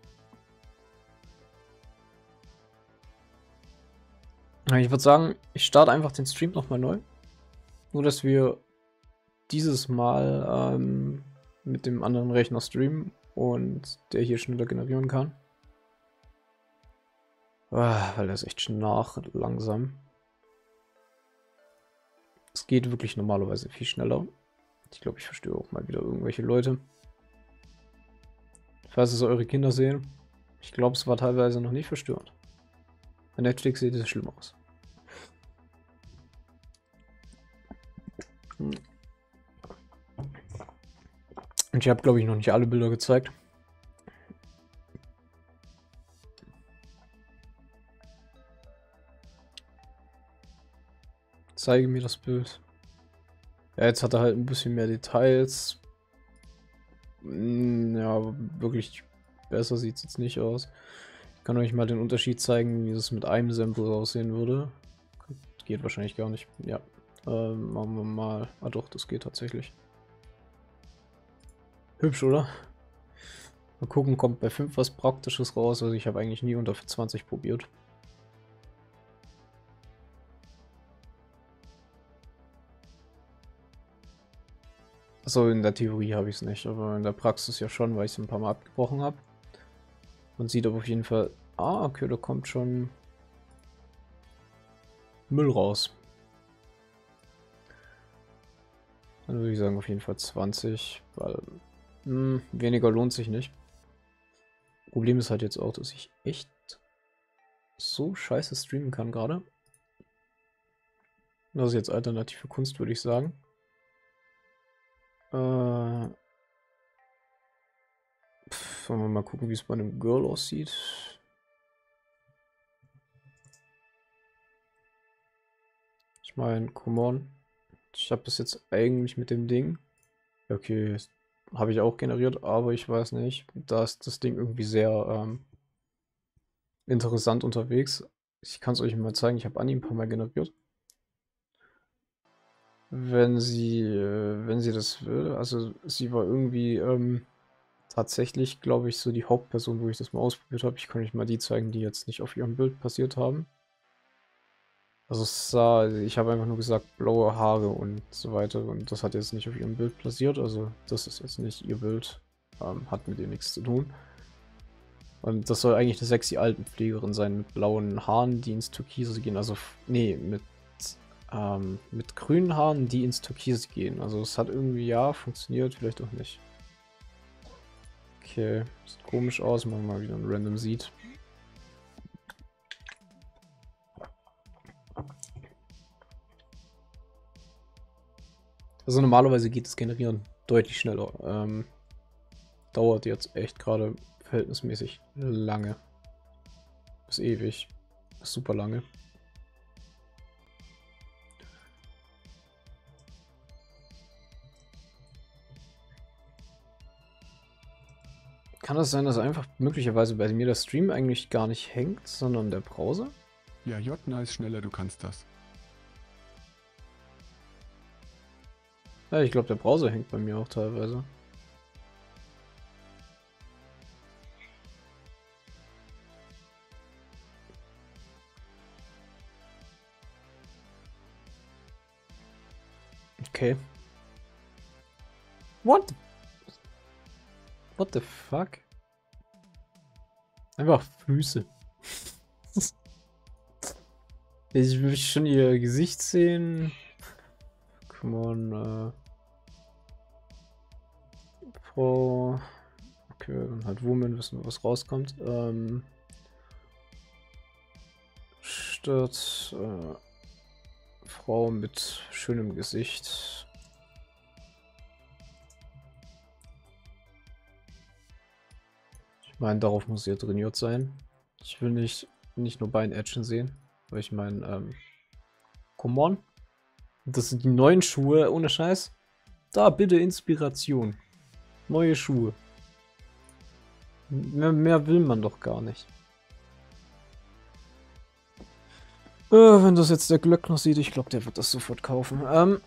Ich würde sagen, ich starte einfach den Stream nochmal neu. Nur, dass wir dieses Mal ähm, mit dem anderen Rechner streamen und der hier schneller generieren kann. Ah, weil er ist echt nach langsam. Es geht wirklich normalerweise viel schneller. Ich glaube, ich verstehe auch mal wieder irgendwelche Leute. Falls es eure Kinder sehen. Ich glaube, es war teilweise noch nicht verstörend. Bei Netflix sieht es schlimm aus. Hm. Und ich habe, glaube ich, noch nicht alle Bilder gezeigt. Zeige mir das Bild. Ja, jetzt hat er halt ein bisschen mehr Details. Ja, wirklich besser sieht es jetzt nicht aus. Ich kann euch mal den Unterschied zeigen, wie es mit einem Sample aussehen würde. Geht wahrscheinlich gar nicht. Ja, ähm, machen wir mal. Ah doch, das geht tatsächlich. Hübsch, oder? Mal gucken, kommt bei fünf was Praktisches raus. Also ich habe eigentlich nie unter zwanzig probiert. Also in der Theorie habe ich es nicht, aber in der Praxis ja schon, weil ich es ein paar Mal abgebrochen habe. Man sieht aber auf jeden Fall, ah, okay, da kommt schon Müll raus. Dann würde ich sagen auf jeden Fall zwanzig, weil mh, weniger lohnt sich nicht. Problem ist halt jetzt auch, dass ich echt so scheiße streamen kann gerade. Das ist jetzt alternative Kunst, würde ich sagen. Äh, pff, wollen wir mal gucken, wie es bei einem Girl aussieht. Ich meine, come on. Ich habe das jetzt eigentlich mit dem Ding. Okay, habe ich auch generiert, aber ich weiß nicht. Da ist das Ding irgendwie sehr ähm, interessant unterwegs. Ich kann es euch mal zeigen. Ich habe Annie ein paar Mal generiert. Wenn sie, äh, wenn sie das will. Also sie war irgendwie ähm, tatsächlich, glaube ich, so die Hauptperson, wo ich das mal ausprobiert habe. Ich kann euch mal die zeigen, die jetzt nicht auf ihrem Bild passiert haben. Also es sah, ich habe einfach nur gesagt blaue Haare und so weiter und das hat jetzt nicht auf ihrem Bild passiert, also das ist jetzt nicht ihr Bild, ähm, hat mit ihr nichts zu tun. Und das soll eigentlich eine sexy Altenpflegerin sein mit blauen Haaren, die ins Türkise gehen, also nee, mit, ähm, mit grünen Haaren, die ins Türkise gehen. Also es hat irgendwie, ja, funktioniert, vielleicht auch nicht. Okay, sieht komisch aus, machen wir mal wieder ein Random Seed. Also normalerweise geht das Generieren deutlich schneller. Ähm, dauert jetzt echt gerade verhältnismäßig lange. Bis ewig. Bis super lange. Kann das sein, dass einfach möglicherweise bei mir der Stream eigentlich gar nicht hängt, sondern der Browser? Ja, Jotna ist schneller, du kannst das. Ja, ich glaube, der Browser hängt bei mir auch teilweise. Okay. What? What the fuck? Einfach Füße. Ich will schon ihr Gesicht sehen. Come on, äh. Frau. Okay, dann halt Woman, wissen wir, was rauskommt. Ähm. Statt äh, Frau mit schönem Gesicht. Ich meine, darauf muss sie ja trainiert sein. Ich will nicht, nicht nur Bein-Action sehen. Weil ich meine, ähm. Come on. Das sind die neuen Schuhe, ohne Scheiß. Da, bitte Inspiration. Neue Schuhe. Mehr, mehr will man doch gar nicht. Äh, wenn das jetzt der Glöckner sieht, ich glaube, der wird das sofort kaufen. Ähm.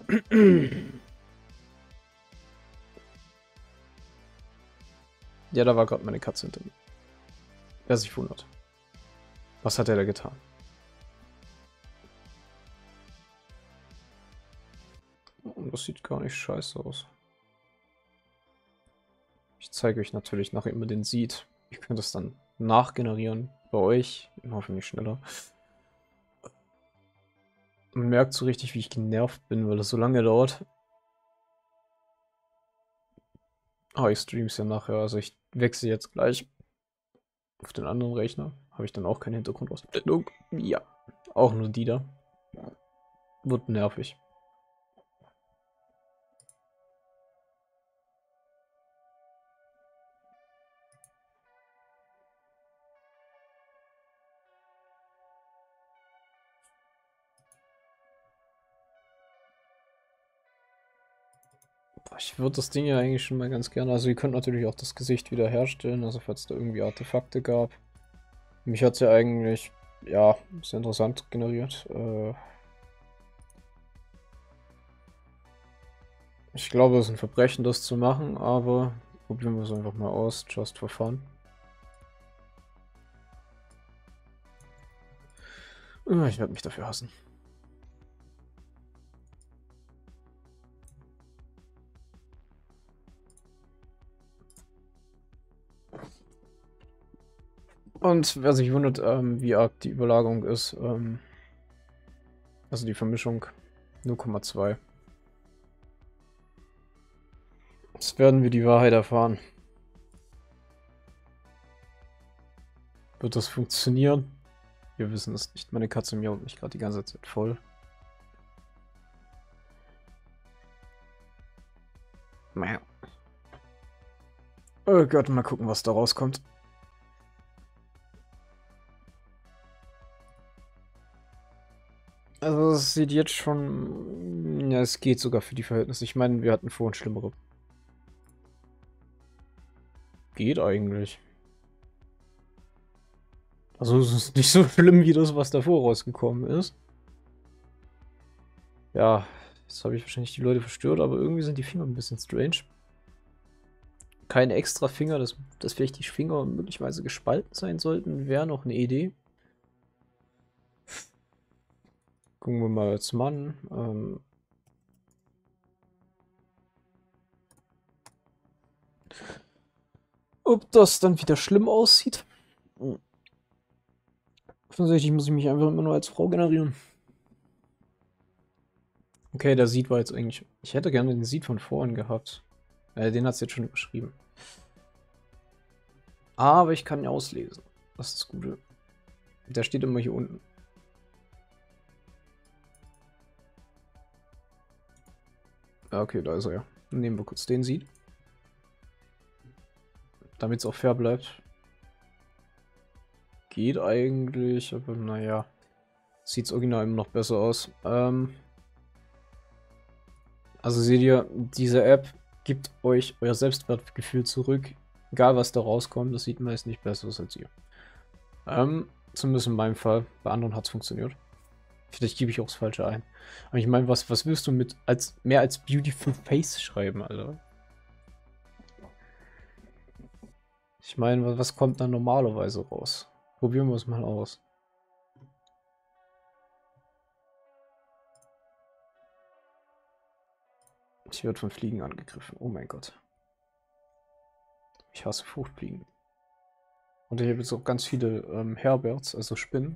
Ja, da war gerade meine Katze hinter mir. Wer sich wundert. Was hat er da getan? Oh, das sieht gar nicht scheiße aus. Ich zeige euch natürlich nachher immer den Seed. Ihr könnt es dann nachgenerieren bei euch. Hoffentlich schneller. Man merkt so richtig, wie ich genervt bin, weil das so lange dauert. Aber ich stream's ja nachher. Also ich wechsle jetzt gleich auf den anderen Rechner. Habe ich dann auch keine Hintergrundausblendung? Ja. Auch nur die da. Wird nervig. Ich würde das Ding ja eigentlich schon mal ganz gerne. Also ihr könnt natürlich auch das Gesicht wieder herstellen, also falls da irgendwie Artefakte gab. Mich hat es ja eigentlich, ja, sehr interessant generiert. Äh ich glaube, es ist ein Verbrechen, das zu machen, aber probieren wir es einfach mal aus, just for fun. Ich werde mich dafür hassen. Und wer sich wundert, ähm, wie arg die Überlagerung ist, ähm, also die Vermischung null Komma zwei. Jetzt werden wir die Wahrheit erfahren. Wird das funktionieren? Wir wissen es nicht. Meine Katze miaut mich gerade die ganze Zeit voll. Oh Gott, mal gucken, was da rauskommt. Also es sieht jetzt schon... Ja, es geht sogar für die Verhältnisse. Ich meine, wir hatten vorhin schlimmere. Geht eigentlich. Also es ist nicht so schlimm wie das, was davor rausgekommen ist. Ja, jetzt habe ich wahrscheinlich die Leute verstört, aber irgendwie sind die Finger ein bisschen strange. Keine extra Finger, dass, dass vielleicht die Finger möglicherweise gespalten sein sollten, wäre noch eine Idee. Gucken wir mal als Mann. Ähm, ob das dann wieder schlimm aussieht. Hm. Offensichtlich muss ich mich einfach immer nur als Frau generieren. Okay, der Seed war jetzt eigentlich... Ich hätte gerne den Seed von vorhin gehabt. Äh, den hat es jetzt schon überschrieben. Aber ich kann ihn auslesen. Das ist das Gute. Der steht immer hier unten. Okay, da ist er ja. Nehmen wir kurz den Seed. Damit es auch fair bleibt. Geht eigentlich, aber naja. Sieht das Original immer noch besser aus. Ähm also seht ihr, diese App gibt euch euer Selbstwertgefühl zurück. Egal was da rauskommt, das sieht meist nicht besser aus als ihr. Ähm, zumindest in meinem Fall. Bei anderen hat es funktioniert. Vielleicht gebe ich auch das Falsche ein. Aber ich meine, was, was willst du mit als mehr als Beautiful Face schreiben, Alter? Ich meine, was kommt da normalerweise raus? Probieren wir es mal aus. Ich werde von Fliegen angegriffen. Oh mein Gott. Ich hasse Fruchtfliegen. Und ich habe jetzt auch ganz viele ähm, Herberts, also Spinnen.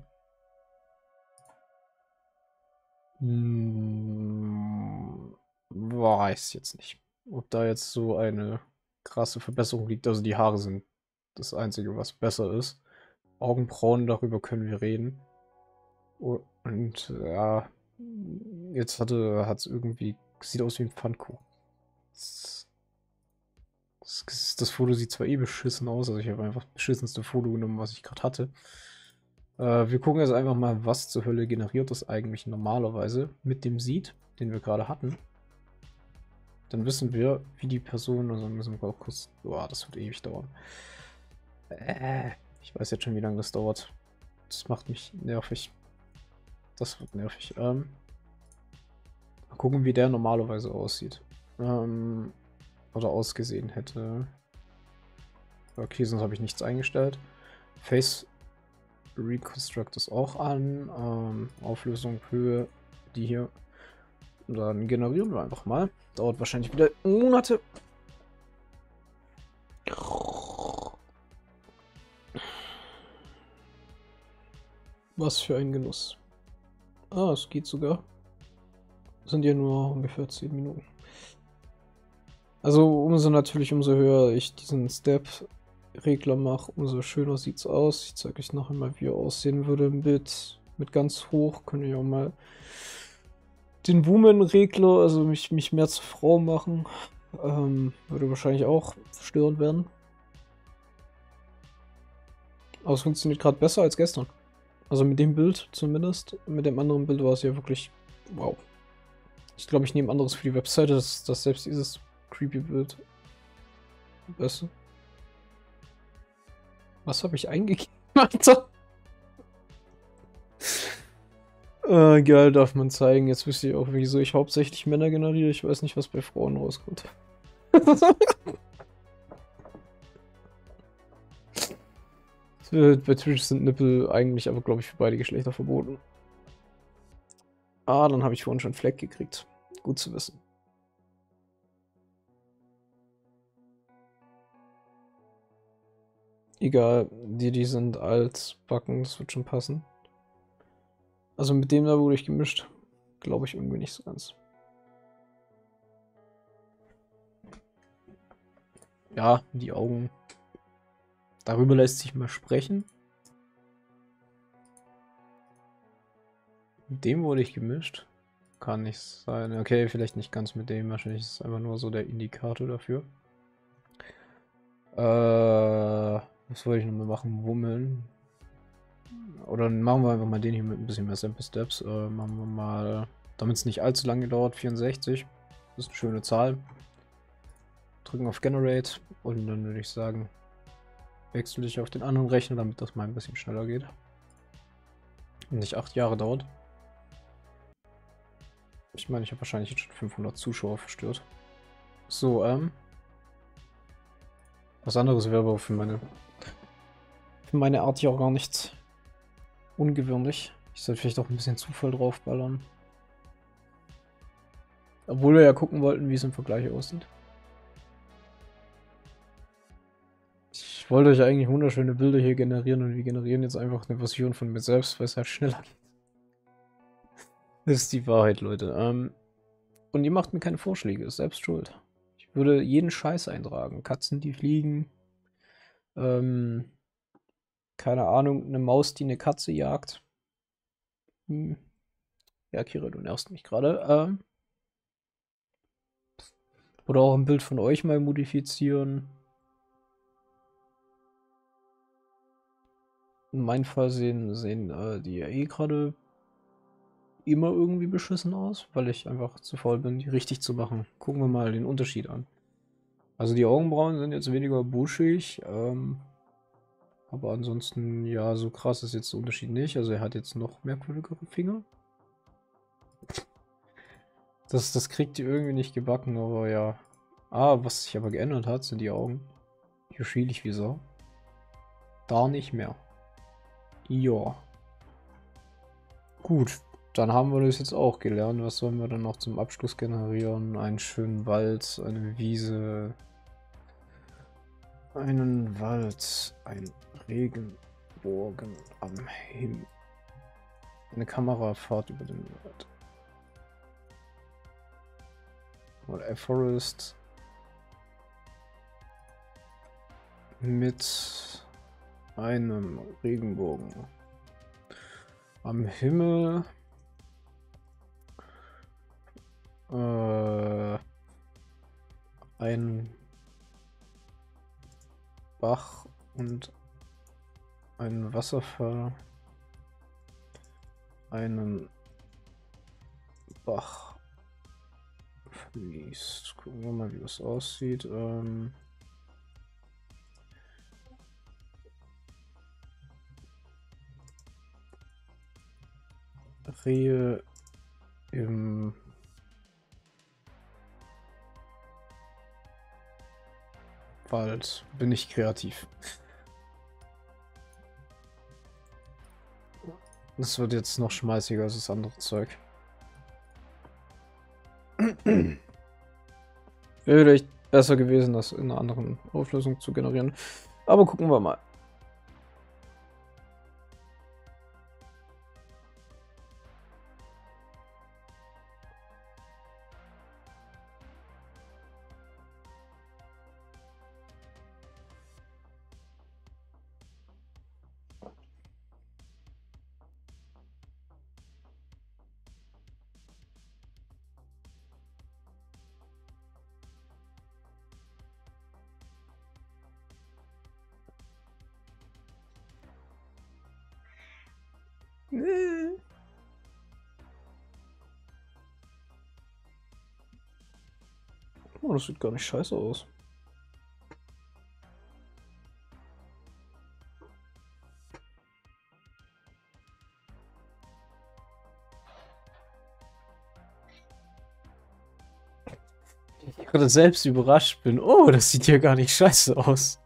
Hm, weiß jetzt nicht, ob da jetzt so eine krasse Verbesserung liegt. Also die Haare sind das Einzige, was besser ist. Augenbrauen, darüber können wir reden. Und ja, jetzt hatte hat es irgendwie, sieht aus wie ein Pfannkuchen. Das, das, das Foto sieht zwar eh beschissen aus, also ich habe einfach das beschissenste Foto genommen, was ich gerade hatte. Äh, wir gucken jetzt einfach mal, was zur Hölle generiert das eigentlich normalerweise mit dem Seed, den wir gerade hatten. Dann wissen wir, wie die Person, also müssen wir auch kurz, boah, das wird ewig dauern. Äh, ich weiß jetzt schon, wie lange das dauert. Das macht mich nervig. Das wird nervig. Ähm, mal gucken, wie der normalerweise aussieht. Ähm, oder ausgesehen hätte. Okay, sonst habe ich nichts eingestellt. Face Reconstruct ist auch an. Ähm, Auflösung, Höhe, die hier. Und dann generieren wir einfach mal. Dauert wahrscheinlich wieder Monate. Was für ein Genuss. Ah, es geht sogar. Sind ja nur ungefähr zehn Minuten. Also umso natürlich, umso höher ich diesen Step-Regler mache, umso schöner sieht es aus. Ich zeige euch nachher mal, wie er aussehen würde im Bild. Mit ganz hoch könnt ihr auch mal den Woman-Regler, also mich, mich mehr zur Frau machen. Ähm, würde wahrscheinlich auch störend werden. Aber es funktioniert gerade besser als gestern. Also mit dem Bild zumindest. Mit dem anderen Bild war es ja wirklich wow. Ich glaube, ich nehme anderes für die Webseite, dass, dass selbst dieses creepy Bild besser. Was habe ich eingegeben, Alter? Äh, geil, darf man zeigen. Jetzt wisst ihr auch, wieso ich hauptsächlich Männer generiere. Ich weiß nicht, was bei Frauen rauskommt. Bei Twitch sind Nippel eigentlich aber, glaube ich, für beide Geschlechter verboten. Ah, dann habe ich vorhin schon Fleck gekriegt. Gut zu wissen. Egal, die, die sind als Backen, das wird schon passen. Also mit dem da wurde ich gemischt. Glaube ich irgendwie nicht so ganz. Ja, die Augen. Darüber lässt sich mal sprechen. Mit dem wurde ich gemischt. Kann nicht sein. Okay, vielleicht nicht ganz mit dem. Wahrscheinlich ist es einfach nur so der Indikator dafür. Äh, was wollte ich nochmal machen? Wummeln. Oder machen wir einfach mal den hier mit ein bisschen mehr Sample Steps. Äh, machen wir mal, damit es nicht allzu lange dauert, vierundsechzig. Das ist eine schöne Zahl. Drücken auf Generate und dann würde ich sagen, wechsle ich auf den anderen Rechner, damit das mal ein bisschen schneller geht. Und nicht acht Jahre dauert. Ich meine, ich habe wahrscheinlich jetzt schon fünfhundert Zuschauer verstört. So, ähm. Was anderes wäre aber für meine, für meine Art ja auch gar nicht ungewöhnlich. Ich sollte vielleicht auch ein bisschen Zufall draufballern. Obwohl wir ja gucken wollten, wie es im Vergleich aussieht. Ich wollte euch eigentlich wunderschöne Bilder hier generieren und wir generieren jetzt einfach eine Version von mir selbst, weil es halt schneller geht. Das ist die Wahrheit, Leute. Ähm, und ihr macht mir keine Vorschläge, ist selbst schuld. Ich würde jeden Scheiß eintragen. Katzen, die fliegen. Ähm, keine Ahnung, eine Maus, die eine Katze jagt. Hm. Ja, Kira, du nervst mich gerade. Ähm, oder auch ein Bild von euch mal modifizieren. In meinem Fall sehen, sehen äh, die ja eh gerade immer irgendwie beschissen aus, weil ich einfach zu faul bin, die richtig zu machen. Gucken wir mal den Unterschied an. Also die Augenbrauen sind jetzt weniger buschig, ähm, aber ansonsten, ja, so krass ist jetzt der Unterschied nicht. Also er hat jetzt noch merkwürdigere Finger. Das, das kriegt ihr irgendwie nicht gebacken, aber ja. Ah, was sich aber geändert hat, sind die Augen. Hier schiel ich wie Sau. Da nicht mehr. Ja. Gut, dann haben wir das jetzt auch gelernt. Was sollen wir dann noch zum Abschluss generieren? Einen schönen Wald, eine Wiese. Einen Wald, ein Regenbogen am Himmel. Eine Kamerafahrt über den Wald. Oder a Forest. Mit einem Regenbogen am Himmel. Äh, ein Bach und ein Wasserfall. Einen Bach fließt. Gucken wir mal, wie das aussieht. Ähm Rehe im Wald. Bin ich kreativ. Das wird jetzt noch schmeißiger als das andere Zeug. Wäre vielleicht besser gewesen, das in einer anderen Auflösung zu generieren. Aber gucken wir mal. Oh, das sieht gar nicht scheiße aus. Ich gerade selbst überrascht bin. Oh, das sieht ja gar nicht scheiße aus.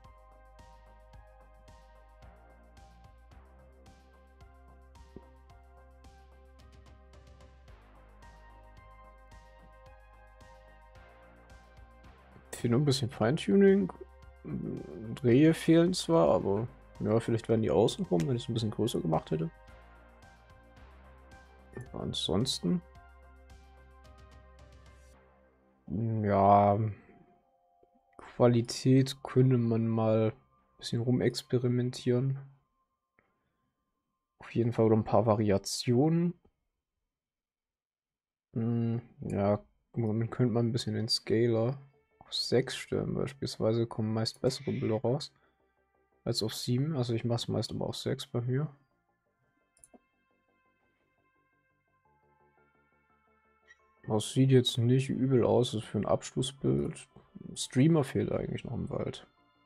Fehlt nur ein bisschen Feintuning. Rehe fehlen zwar, aber ja, vielleicht wären die außen rum, wenn ich es ein bisschen größer gemacht hätte. Aber ansonsten. Ja. Qualität könnte man mal ein bisschen rumexperimentieren. Auf jeden Fall oder ein paar Variationen. Hm, ja, man könnte mal ein bisschen den Scaler auf sechs stellen beispielsweise, kommen meist bessere Bilder raus als auf sieben. Also ich mache es meist aber auf sechs bei mir. Das sieht jetzt nicht übel aus, das ist für ein Abschlussbild. Streamer fehlt eigentlich noch im Wald.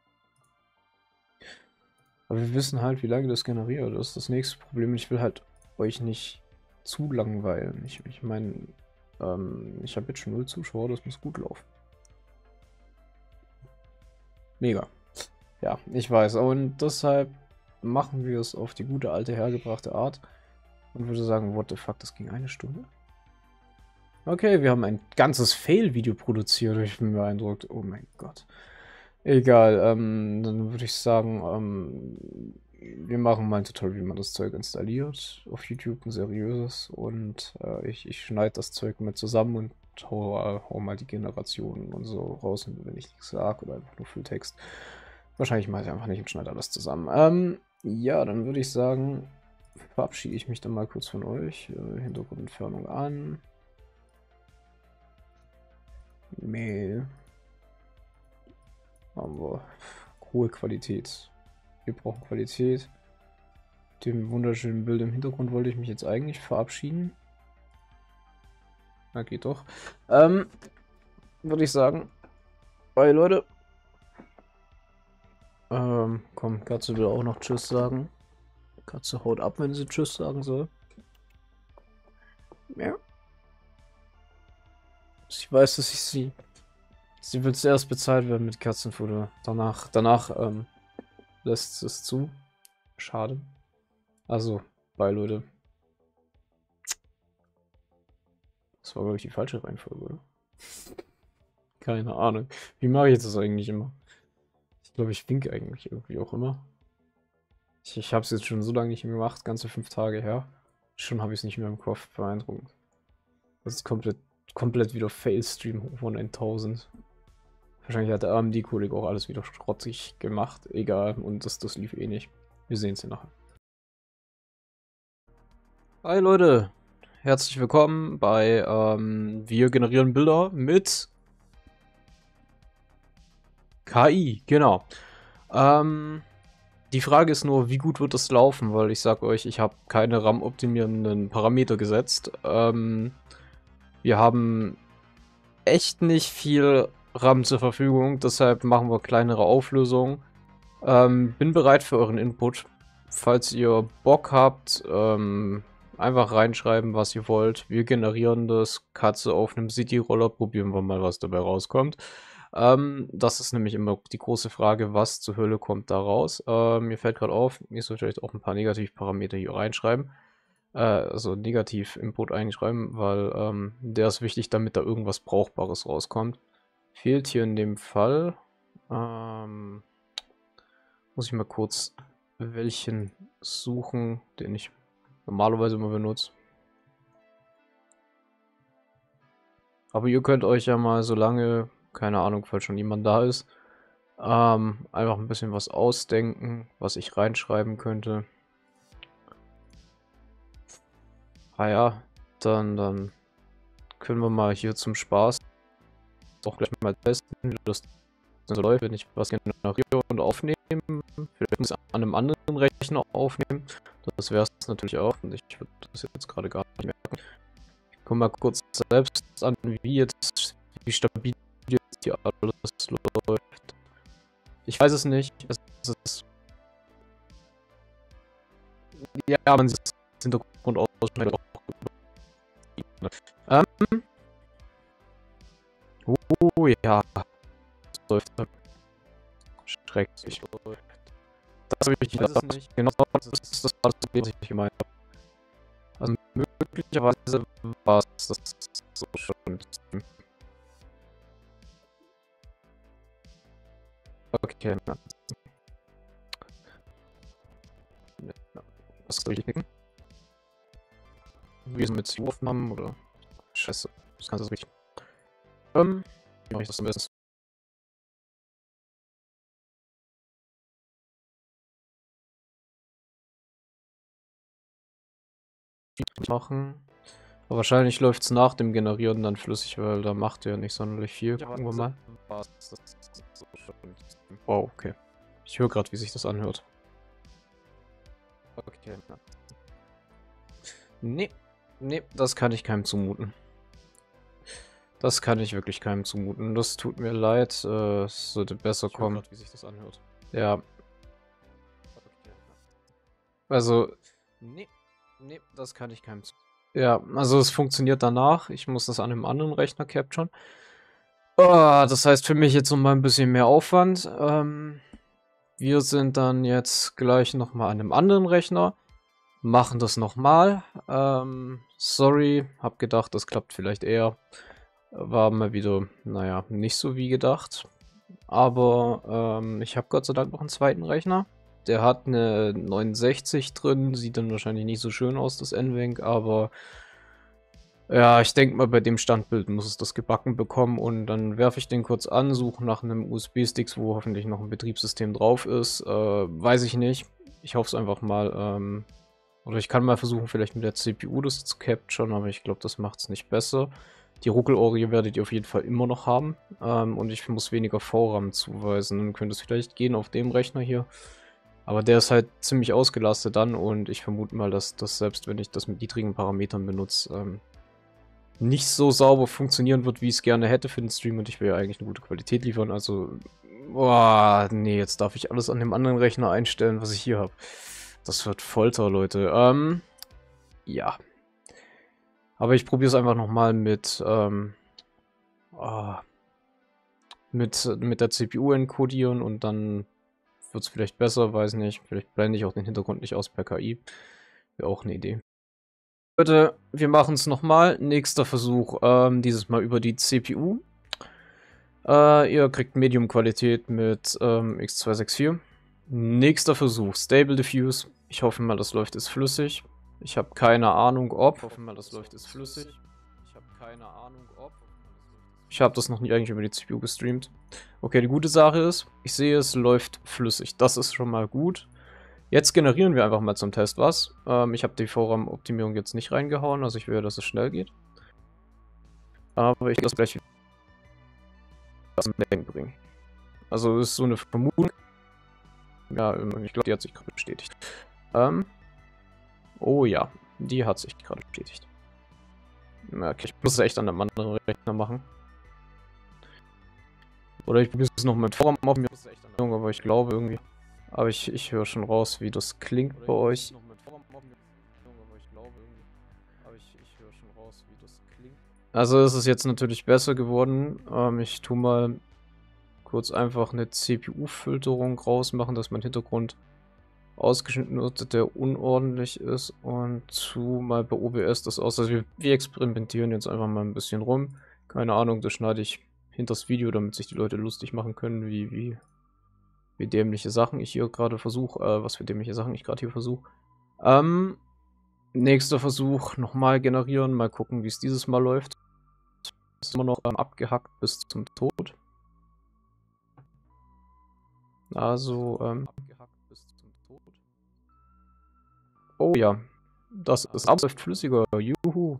Aber wir wissen halt, wie lange das generiert. Das ist das nächste Problem. Ich will halt euch nicht zu langweilen. Ich, ich meine, ähm, ich habe jetzt schon null Zuschauer, das muss gut laufen. Mega. Ja, ich weiß. Und deshalb machen wir es auf die gute alte hergebrachte Art. Und würde sagen, what the fuck, das ging eine Stunde? Okay, wir haben ein ganzes Fail-Video produziert. Ich bin beeindruckt. Oh mein Gott. Egal, ähm, dann würde ich sagen, ähm, wir machen mal ein Tutorial, wie man das Zeug installiert. Auf YouTube ein seriöses. Und äh, ich, ich schneide das Zeug mit zusammen und hau, hau mal die Generationen und so raus, wenn ich nichts sage oder einfach nur Fülltext. Wahrscheinlich mache ich einfach nicht und schneide alles zusammen. Ähm, ja, dann würde ich sagen, verabschiede ich mich dann mal kurz von euch. Äh, Hintergrundentfernung an. Mail. Haben wir hohe Qualität. Wir brauchen Qualität. Dem wunderschönen Bild im Hintergrund wollte ich mich jetzt eigentlich verabschieden. Na, geht doch. Ähm, würde ich sagen. Bye, Leute. Ähm, komm, Katze will auch noch Tschüss sagen. Katze haut ab, wenn sie Tschüss sagen soll. Ja. Ich weiß, dass ich sie... Sie will zuerst bezahlt werden mit Katzenfutter. Danach, danach, ähm, lässt es zu. Schade. Also, bye, Leute. Das war, glaube ich, die falsche Reihenfolge, oder? Keine Ahnung. Wie mache ich das eigentlich immer? Ich glaube, ich winke eigentlich irgendwie auch immer. Ich, ich habe es jetzt schon so lange nicht mehr gemacht, ganze fünf Tage her. Schon habe ich es nicht mehr im Kopf. Beeindruckend. Das ist komplett, komplett wieder Fail-Stream von tausend. Wahrscheinlich hat der A M D-Kollege auch alles wieder schrottig gemacht. Egal, und das, das lief eh nicht. Wir sehen es ja nachher. Hi Leute, herzlich willkommen bei ähm, Wir generieren Bilder mit K I, genau. Ähm, die Frage ist nur, wie gut wird das laufen, weil ich sag euch, ich habe keine RAM-optimierenden Parameter gesetzt. Ähm, wir haben echt nicht viel RAM zur Verfügung, deshalb machen wir kleinere Auflösungen. Ähm, bin bereit für euren Input. Falls ihr Bock habt, ähm, einfach reinschreiben, was ihr wollt. Wir generieren das. Katze auf einem City-Roller. Probieren wir mal, was dabei rauskommt. Ähm, das ist nämlich immer die große Frage, was zur Hölle kommt da raus. Ähm, mir fällt gerade auf, ich sollte vielleicht auch ein paar Negativparameter hier reinschreiben. Äh, also Negativ-Input einschreiben, weil ähm, der ist wichtig, damit da irgendwas Brauchbares rauskommt. Fehlt hier in dem Fall. Ähm, muss ich mal kurz welchen suchen, den ich normalerweise immer benutze. Aber ihr könnt euch ja mal so lange, keine Ahnung, falls schon jemand da ist, ähm, einfach ein bisschen was ausdenken, was ich reinschreiben könnte. Ah ja, dann, dann können wir mal hier zum Spaß auch gleich mal testen, wie das so läuft, wenn ich was generiere und aufnehme. Vielleicht muss ich an einem anderen Rechner aufnehmen. Das wäre es natürlich auch. Und ich würde das jetzt gerade gar nicht merken. Ich gucke mal kurz selbst an, wie jetzt, wie stabil jetzt hier alles läuft. Ich weiß es nicht. Es ist. Ja, man sieht das Hintergrund aus. Ähm. Oh ja. Das läuft. Schrecklich läuft. Das habe ich nicht gedacht. Nicht. Genau, das ist das, was ich gemeint habe. Also möglicherweise war es das so schon. Okay, na. Was soll ich klicken? Wie mit Aufnahmen oder? Scheiße, das kannst du richtig. Ähm, wie mache ich das am besten? Machen. Aber wahrscheinlich läuft es nach dem Generieren dann flüssig, weil da macht ihr ja nicht sonderlich viel. Ja, gucken wir mal. Wow, okay. Ich höre gerade, wie sich das anhört. Okay. Nee, nee, das kann ich keinem zumuten. Das kann ich wirklich keinem zumuten. Das tut mir leid. Äh, es sollte besser ich kommen. Grad, wie sich das anhört. Ja. Also, nee, nee, das kann ich keinem zumuten. Ja, also es funktioniert danach. Ich muss das an einem anderen Rechner capturen. Oh, das heißt für mich jetzt noch mal ein bisschen mehr Aufwand. Ähm, wir sind dann jetzt gleich noch mal an einem anderen Rechner. machen das nochmal. Ähm, sorry, hab gedacht, das klappt vielleicht eher. War mal wieder, naja, nicht so wie gedacht. Aber ähm, ich habe Gott sei Dank noch einen zweiten Rechner. Der hat eine neunundsechzig drin, sieht dann wahrscheinlich nicht so schön aus, das N-Venc, aber ja, ich denke mal, bei dem Standbild muss es das gebacken bekommen und dann werfe ich den kurz an, suche nach einem U S B-Stick, wo hoffentlich noch ein Betriebssystem drauf ist. Äh, weiß ich nicht. Ich hoffe es einfach mal. Ähm, oder ich kann mal versuchen, vielleicht mit der C P U das zu capturen, aber ich glaube, das macht es nicht besser. Die Ruckelorie werdet ihr auf jeden Fall immer noch haben. Ähm, und ich muss weniger V RAM zuweisen. Dann könnte es vielleicht gehen auf dem Rechner hier. Aber der ist halt ziemlich ausgelastet dann und ich vermute mal, dass das selbst wenn ich das mit niedrigen Parametern benutze, ähm, nicht so sauber funktionieren wird, wie ich es gerne hätte für den Stream und ich will ja eigentlich eine gute Qualität liefern, also boah, nee, jetzt darf ich alles an dem anderen Rechner einstellen, was ich hier habe. Das wird Folter, Leute. Ähm, ja. Aber ich probiere es einfach nochmal mit, ähm, oh, mit, mit der C P U encodieren und dann wird es vielleicht besser, weiß nicht. Vielleicht blende ich auch den Hintergrund nicht aus per K I. Wäre auch eine Idee. Leute, wir machen es nochmal. Nächster Versuch, ähm, dieses Mal über die C P U. Äh, ihr kriegt Medium-Qualität mit ähm, X zwei sechs vier. Nächster Versuch, Stable Diffuse. Ich hoffe mal, das läuft jetzt flüssig. Ich habe keine Ahnung, ob. Ich hoffe mal, das läuft jetzt flüssig. Ich habe keine Ahnung, ob. Ich habe das noch nie eigentlich über die C P U gestreamt. Okay, die gute Sache ist, ich sehe, es läuft flüssig. Das ist schon mal gut. Jetzt generieren wir einfach mal zum Test was. Ähm, ich habe die V RAM-Optimierung jetzt nicht reingehauen, also ich will, dass es schnell geht. Aber ich lasse gleich das Denken bringen. Also das ist so eine Vermutung. Ja, ich glaube, die hat sich gerade bestätigt. Ähm, oh ja, die hat sich gerade bestätigt. Okay, ich muss es echt an einem anderen Rechner machen. Oder ich probiere es noch mit V RAM-Optimierung, aber ich glaube irgendwie... Aber ich, ich höre schon raus, wie das klingt bei euch. Also ist es jetzt natürlich besser geworden. Ähm, ich tue mal kurz einfach eine C P U-Filterung rausmachen, dass mein Hintergrund ausgeschnitten wird, der unordentlich ist. Und tu mal bei O B S das aus. Also wir, wir experimentieren jetzt einfach mal ein bisschen rum. Keine Ahnung, das schneide ich hinters Video, damit sich die Leute lustig machen können, wie... wie wie dämliche Sachen ich hier gerade versuche, äh, was für dämliche Sachen ich gerade hier versuche. Ähm, nächster Versuch, nochmal generieren, mal gucken, wie es dieses Mal läuft. Ist immer noch ähm, abgehackt bis zum Tod. Also, ähm, abgehackt bis zum Tod. Oh ja, das ist abläuft flüssiger, juhu.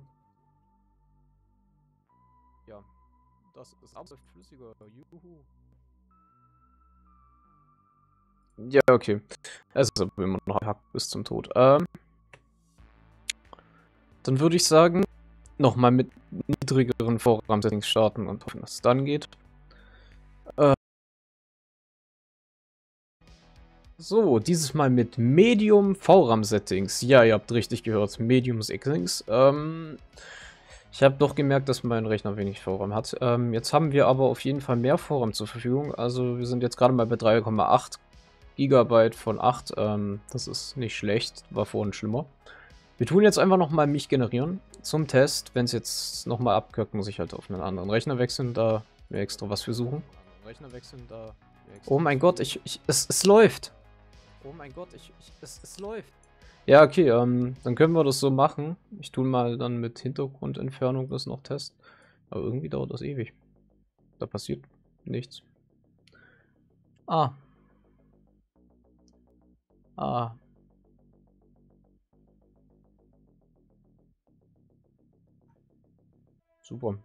Ja, das ist abläuft flüssiger, juhu. Ja, okay. Es ist aber immer noch abgehackt bis zum Tod. Ähm, dann würde ich sagen, nochmal mit niedrigeren V RAM-Settings starten und hoffen, dass es dann geht. Äh, so, dieses Mal mit Medium V RAM-Settings. Ja, ihr habt richtig gehört, Medium-Settings. Ähm, ich habe doch gemerkt, dass mein Rechner wenig V RAM hat. Ähm, jetzt haben wir aber auf jeden Fall mehr V RAM zur Verfügung. Also wir sind jetzt gerade mal bei drei Komma acht Gigabyte von acht. Ähm, das ist nicht schlecht, war vorhin schlimmer. Wir tun jetzt einfach nochmal mich generieren zum Test. Wenn es jetzt nochmal abkackt, muss ich halt auf einen anderen Rechner wechseln. Da wir extra was für suchen. Oh mein Gott, ich, ich, es, es läuft. Oh mein Gott, ich, ich es, es läuft. Ja, okay, ähm, dann können wir das so machen. Ich tue mal dann mit Hintergrundentfernung das noch testen. Aber irgendwie dauert das ewig. Da passiert nichts. Ah. Ah. Super.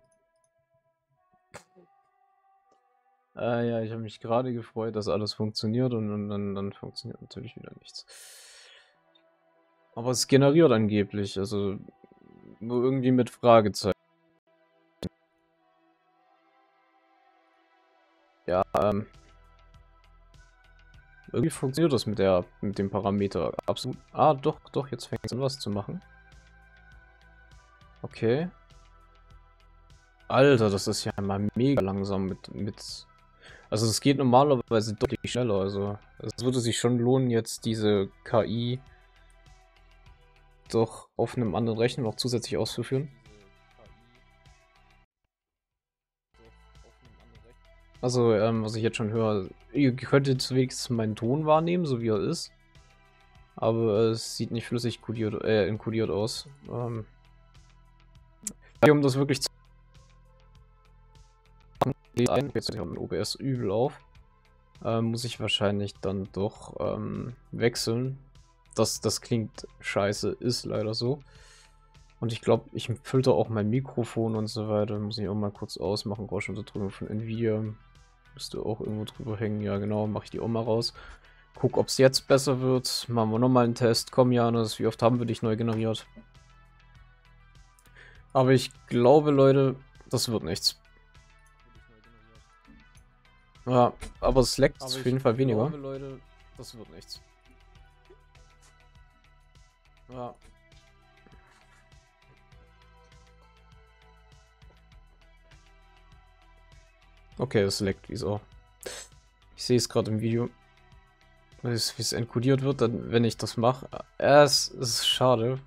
Ah ja, ich habe mich gerade gefreut, dass alles funktioniert und, und dann, dann funktioniert natürlich wieder nichts. Aber es generiert angeblich, also nur irgendwie mit Fragezeichen. Ja, ähm. Irgendwie funktioniert das mit der mit dem Parameter absolut. Ah, doch, doch, jetzt fängt es an was zu machen. Okay. Alter, das ist ja mal mega langsam mit, mit... Also es geht normalerweise deutlich schneller, also es würde sich schon lohnen, jetzt diese K I doch auf einem anderen Rechner noch zusätzlich auszuführen. Also, ähm, was ich jetzt schon höre, ihr könntet wenigstens meinen Ton wahrnehmen, so wie er ist. Aber es sieht nicht flüssig kodiert, äh, enkodiert aus. Ähm, um das wirklich zu machen, jetzt haben O B S übel auf, ähm, muss ich wahrscheinlich dann doch ähm, wechseln. Das, das klingt scheiße, ist leider so. Und ich glaube, ich filter auch mein Mikrofon und so weiter. Muss ich auch mal kurz ausmachen. Rauschunterdrückung von Nvidia. Müsste auch irgendwo drüber hängen. Ja, genau. Mache ich die auch mal raus. Guck, ob es jetzt besser wird. Machen wir nochmal einen Test. Komm, Janus. Wie oft haben wir dich neu generiert? Aber ich glaube, Leute, das wird nichts. Ja, aber es leckt auf jeden Fall weniger. Ich glaube, Leute, das wird nichts. Ja. Okay, es leckt, wieso? Ich sehe es gerade im Video. Wie es enkodiert wird, dann, wenn ich das mache. Ja, es, es ist schade.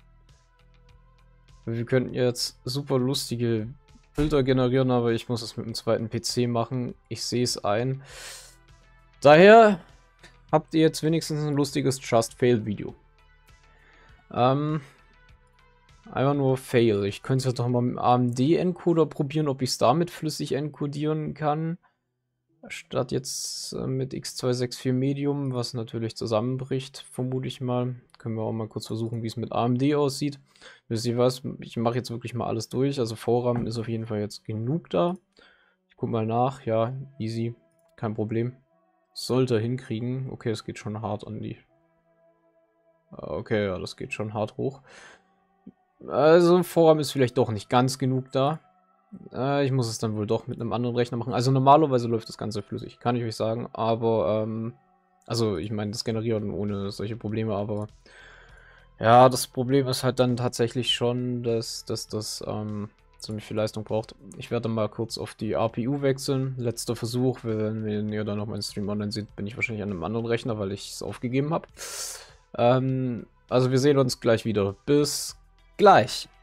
Wir könnten jetzt super lustige Bilder generieren, aber ich muss es mit dem zweiten P C machen. Ich sehe es ein. Daher habt ihr jetzt wenigstens ein lustiges Just-Fail-Video. Ähm, einfach nur Fail. Ich könnte es jetzt doch mal mit dem A M D-Encoder probieren, ob ich es damit flüssig enkodieren kann. Statt jetzt äh, mit X zwei sechs vier Medium, was natürlich zusammenbricht, vermute ich mal. Können wir auch mal kurz versuchen, wie es mit A M D aussieht. Wisst ihr was? Ich mache jetzt wirklich mal alles durch. Also V RAM ist auf jeden Fall jetzt genug da. Ich gucke mal nach. Ja, easy. Kein Problem. Sollte hinkriegen. Okay, es geht schon hart an die... Okay, ja, das geht schon hart hoch. Also V RAM ist vielleicht doch nicht ganz genug da. Äh, ich muss es dann wohl doch mit einem anderen Rechner machen. Also normalerweise läuft das Ganze flüssig, kann ich euch sagen. Aber, ähm, also ich meine, das Generieren ohne solche Probleme, aber ja, das Problem ist halt dann tatsächlich schon, dass das dass, ähm, ziemlich viel Leistung braucht. Ich werde mal kurz auf die A P U wechseln. Letzter Versuch. Wenn ihr dann noch meinen Stream online seht, bin ich wahrscheinlich an einem anderen Rechner, weil ich es aufgegeben habe. Ähm, also wir sehen uns gleich wieder. Bis gleich.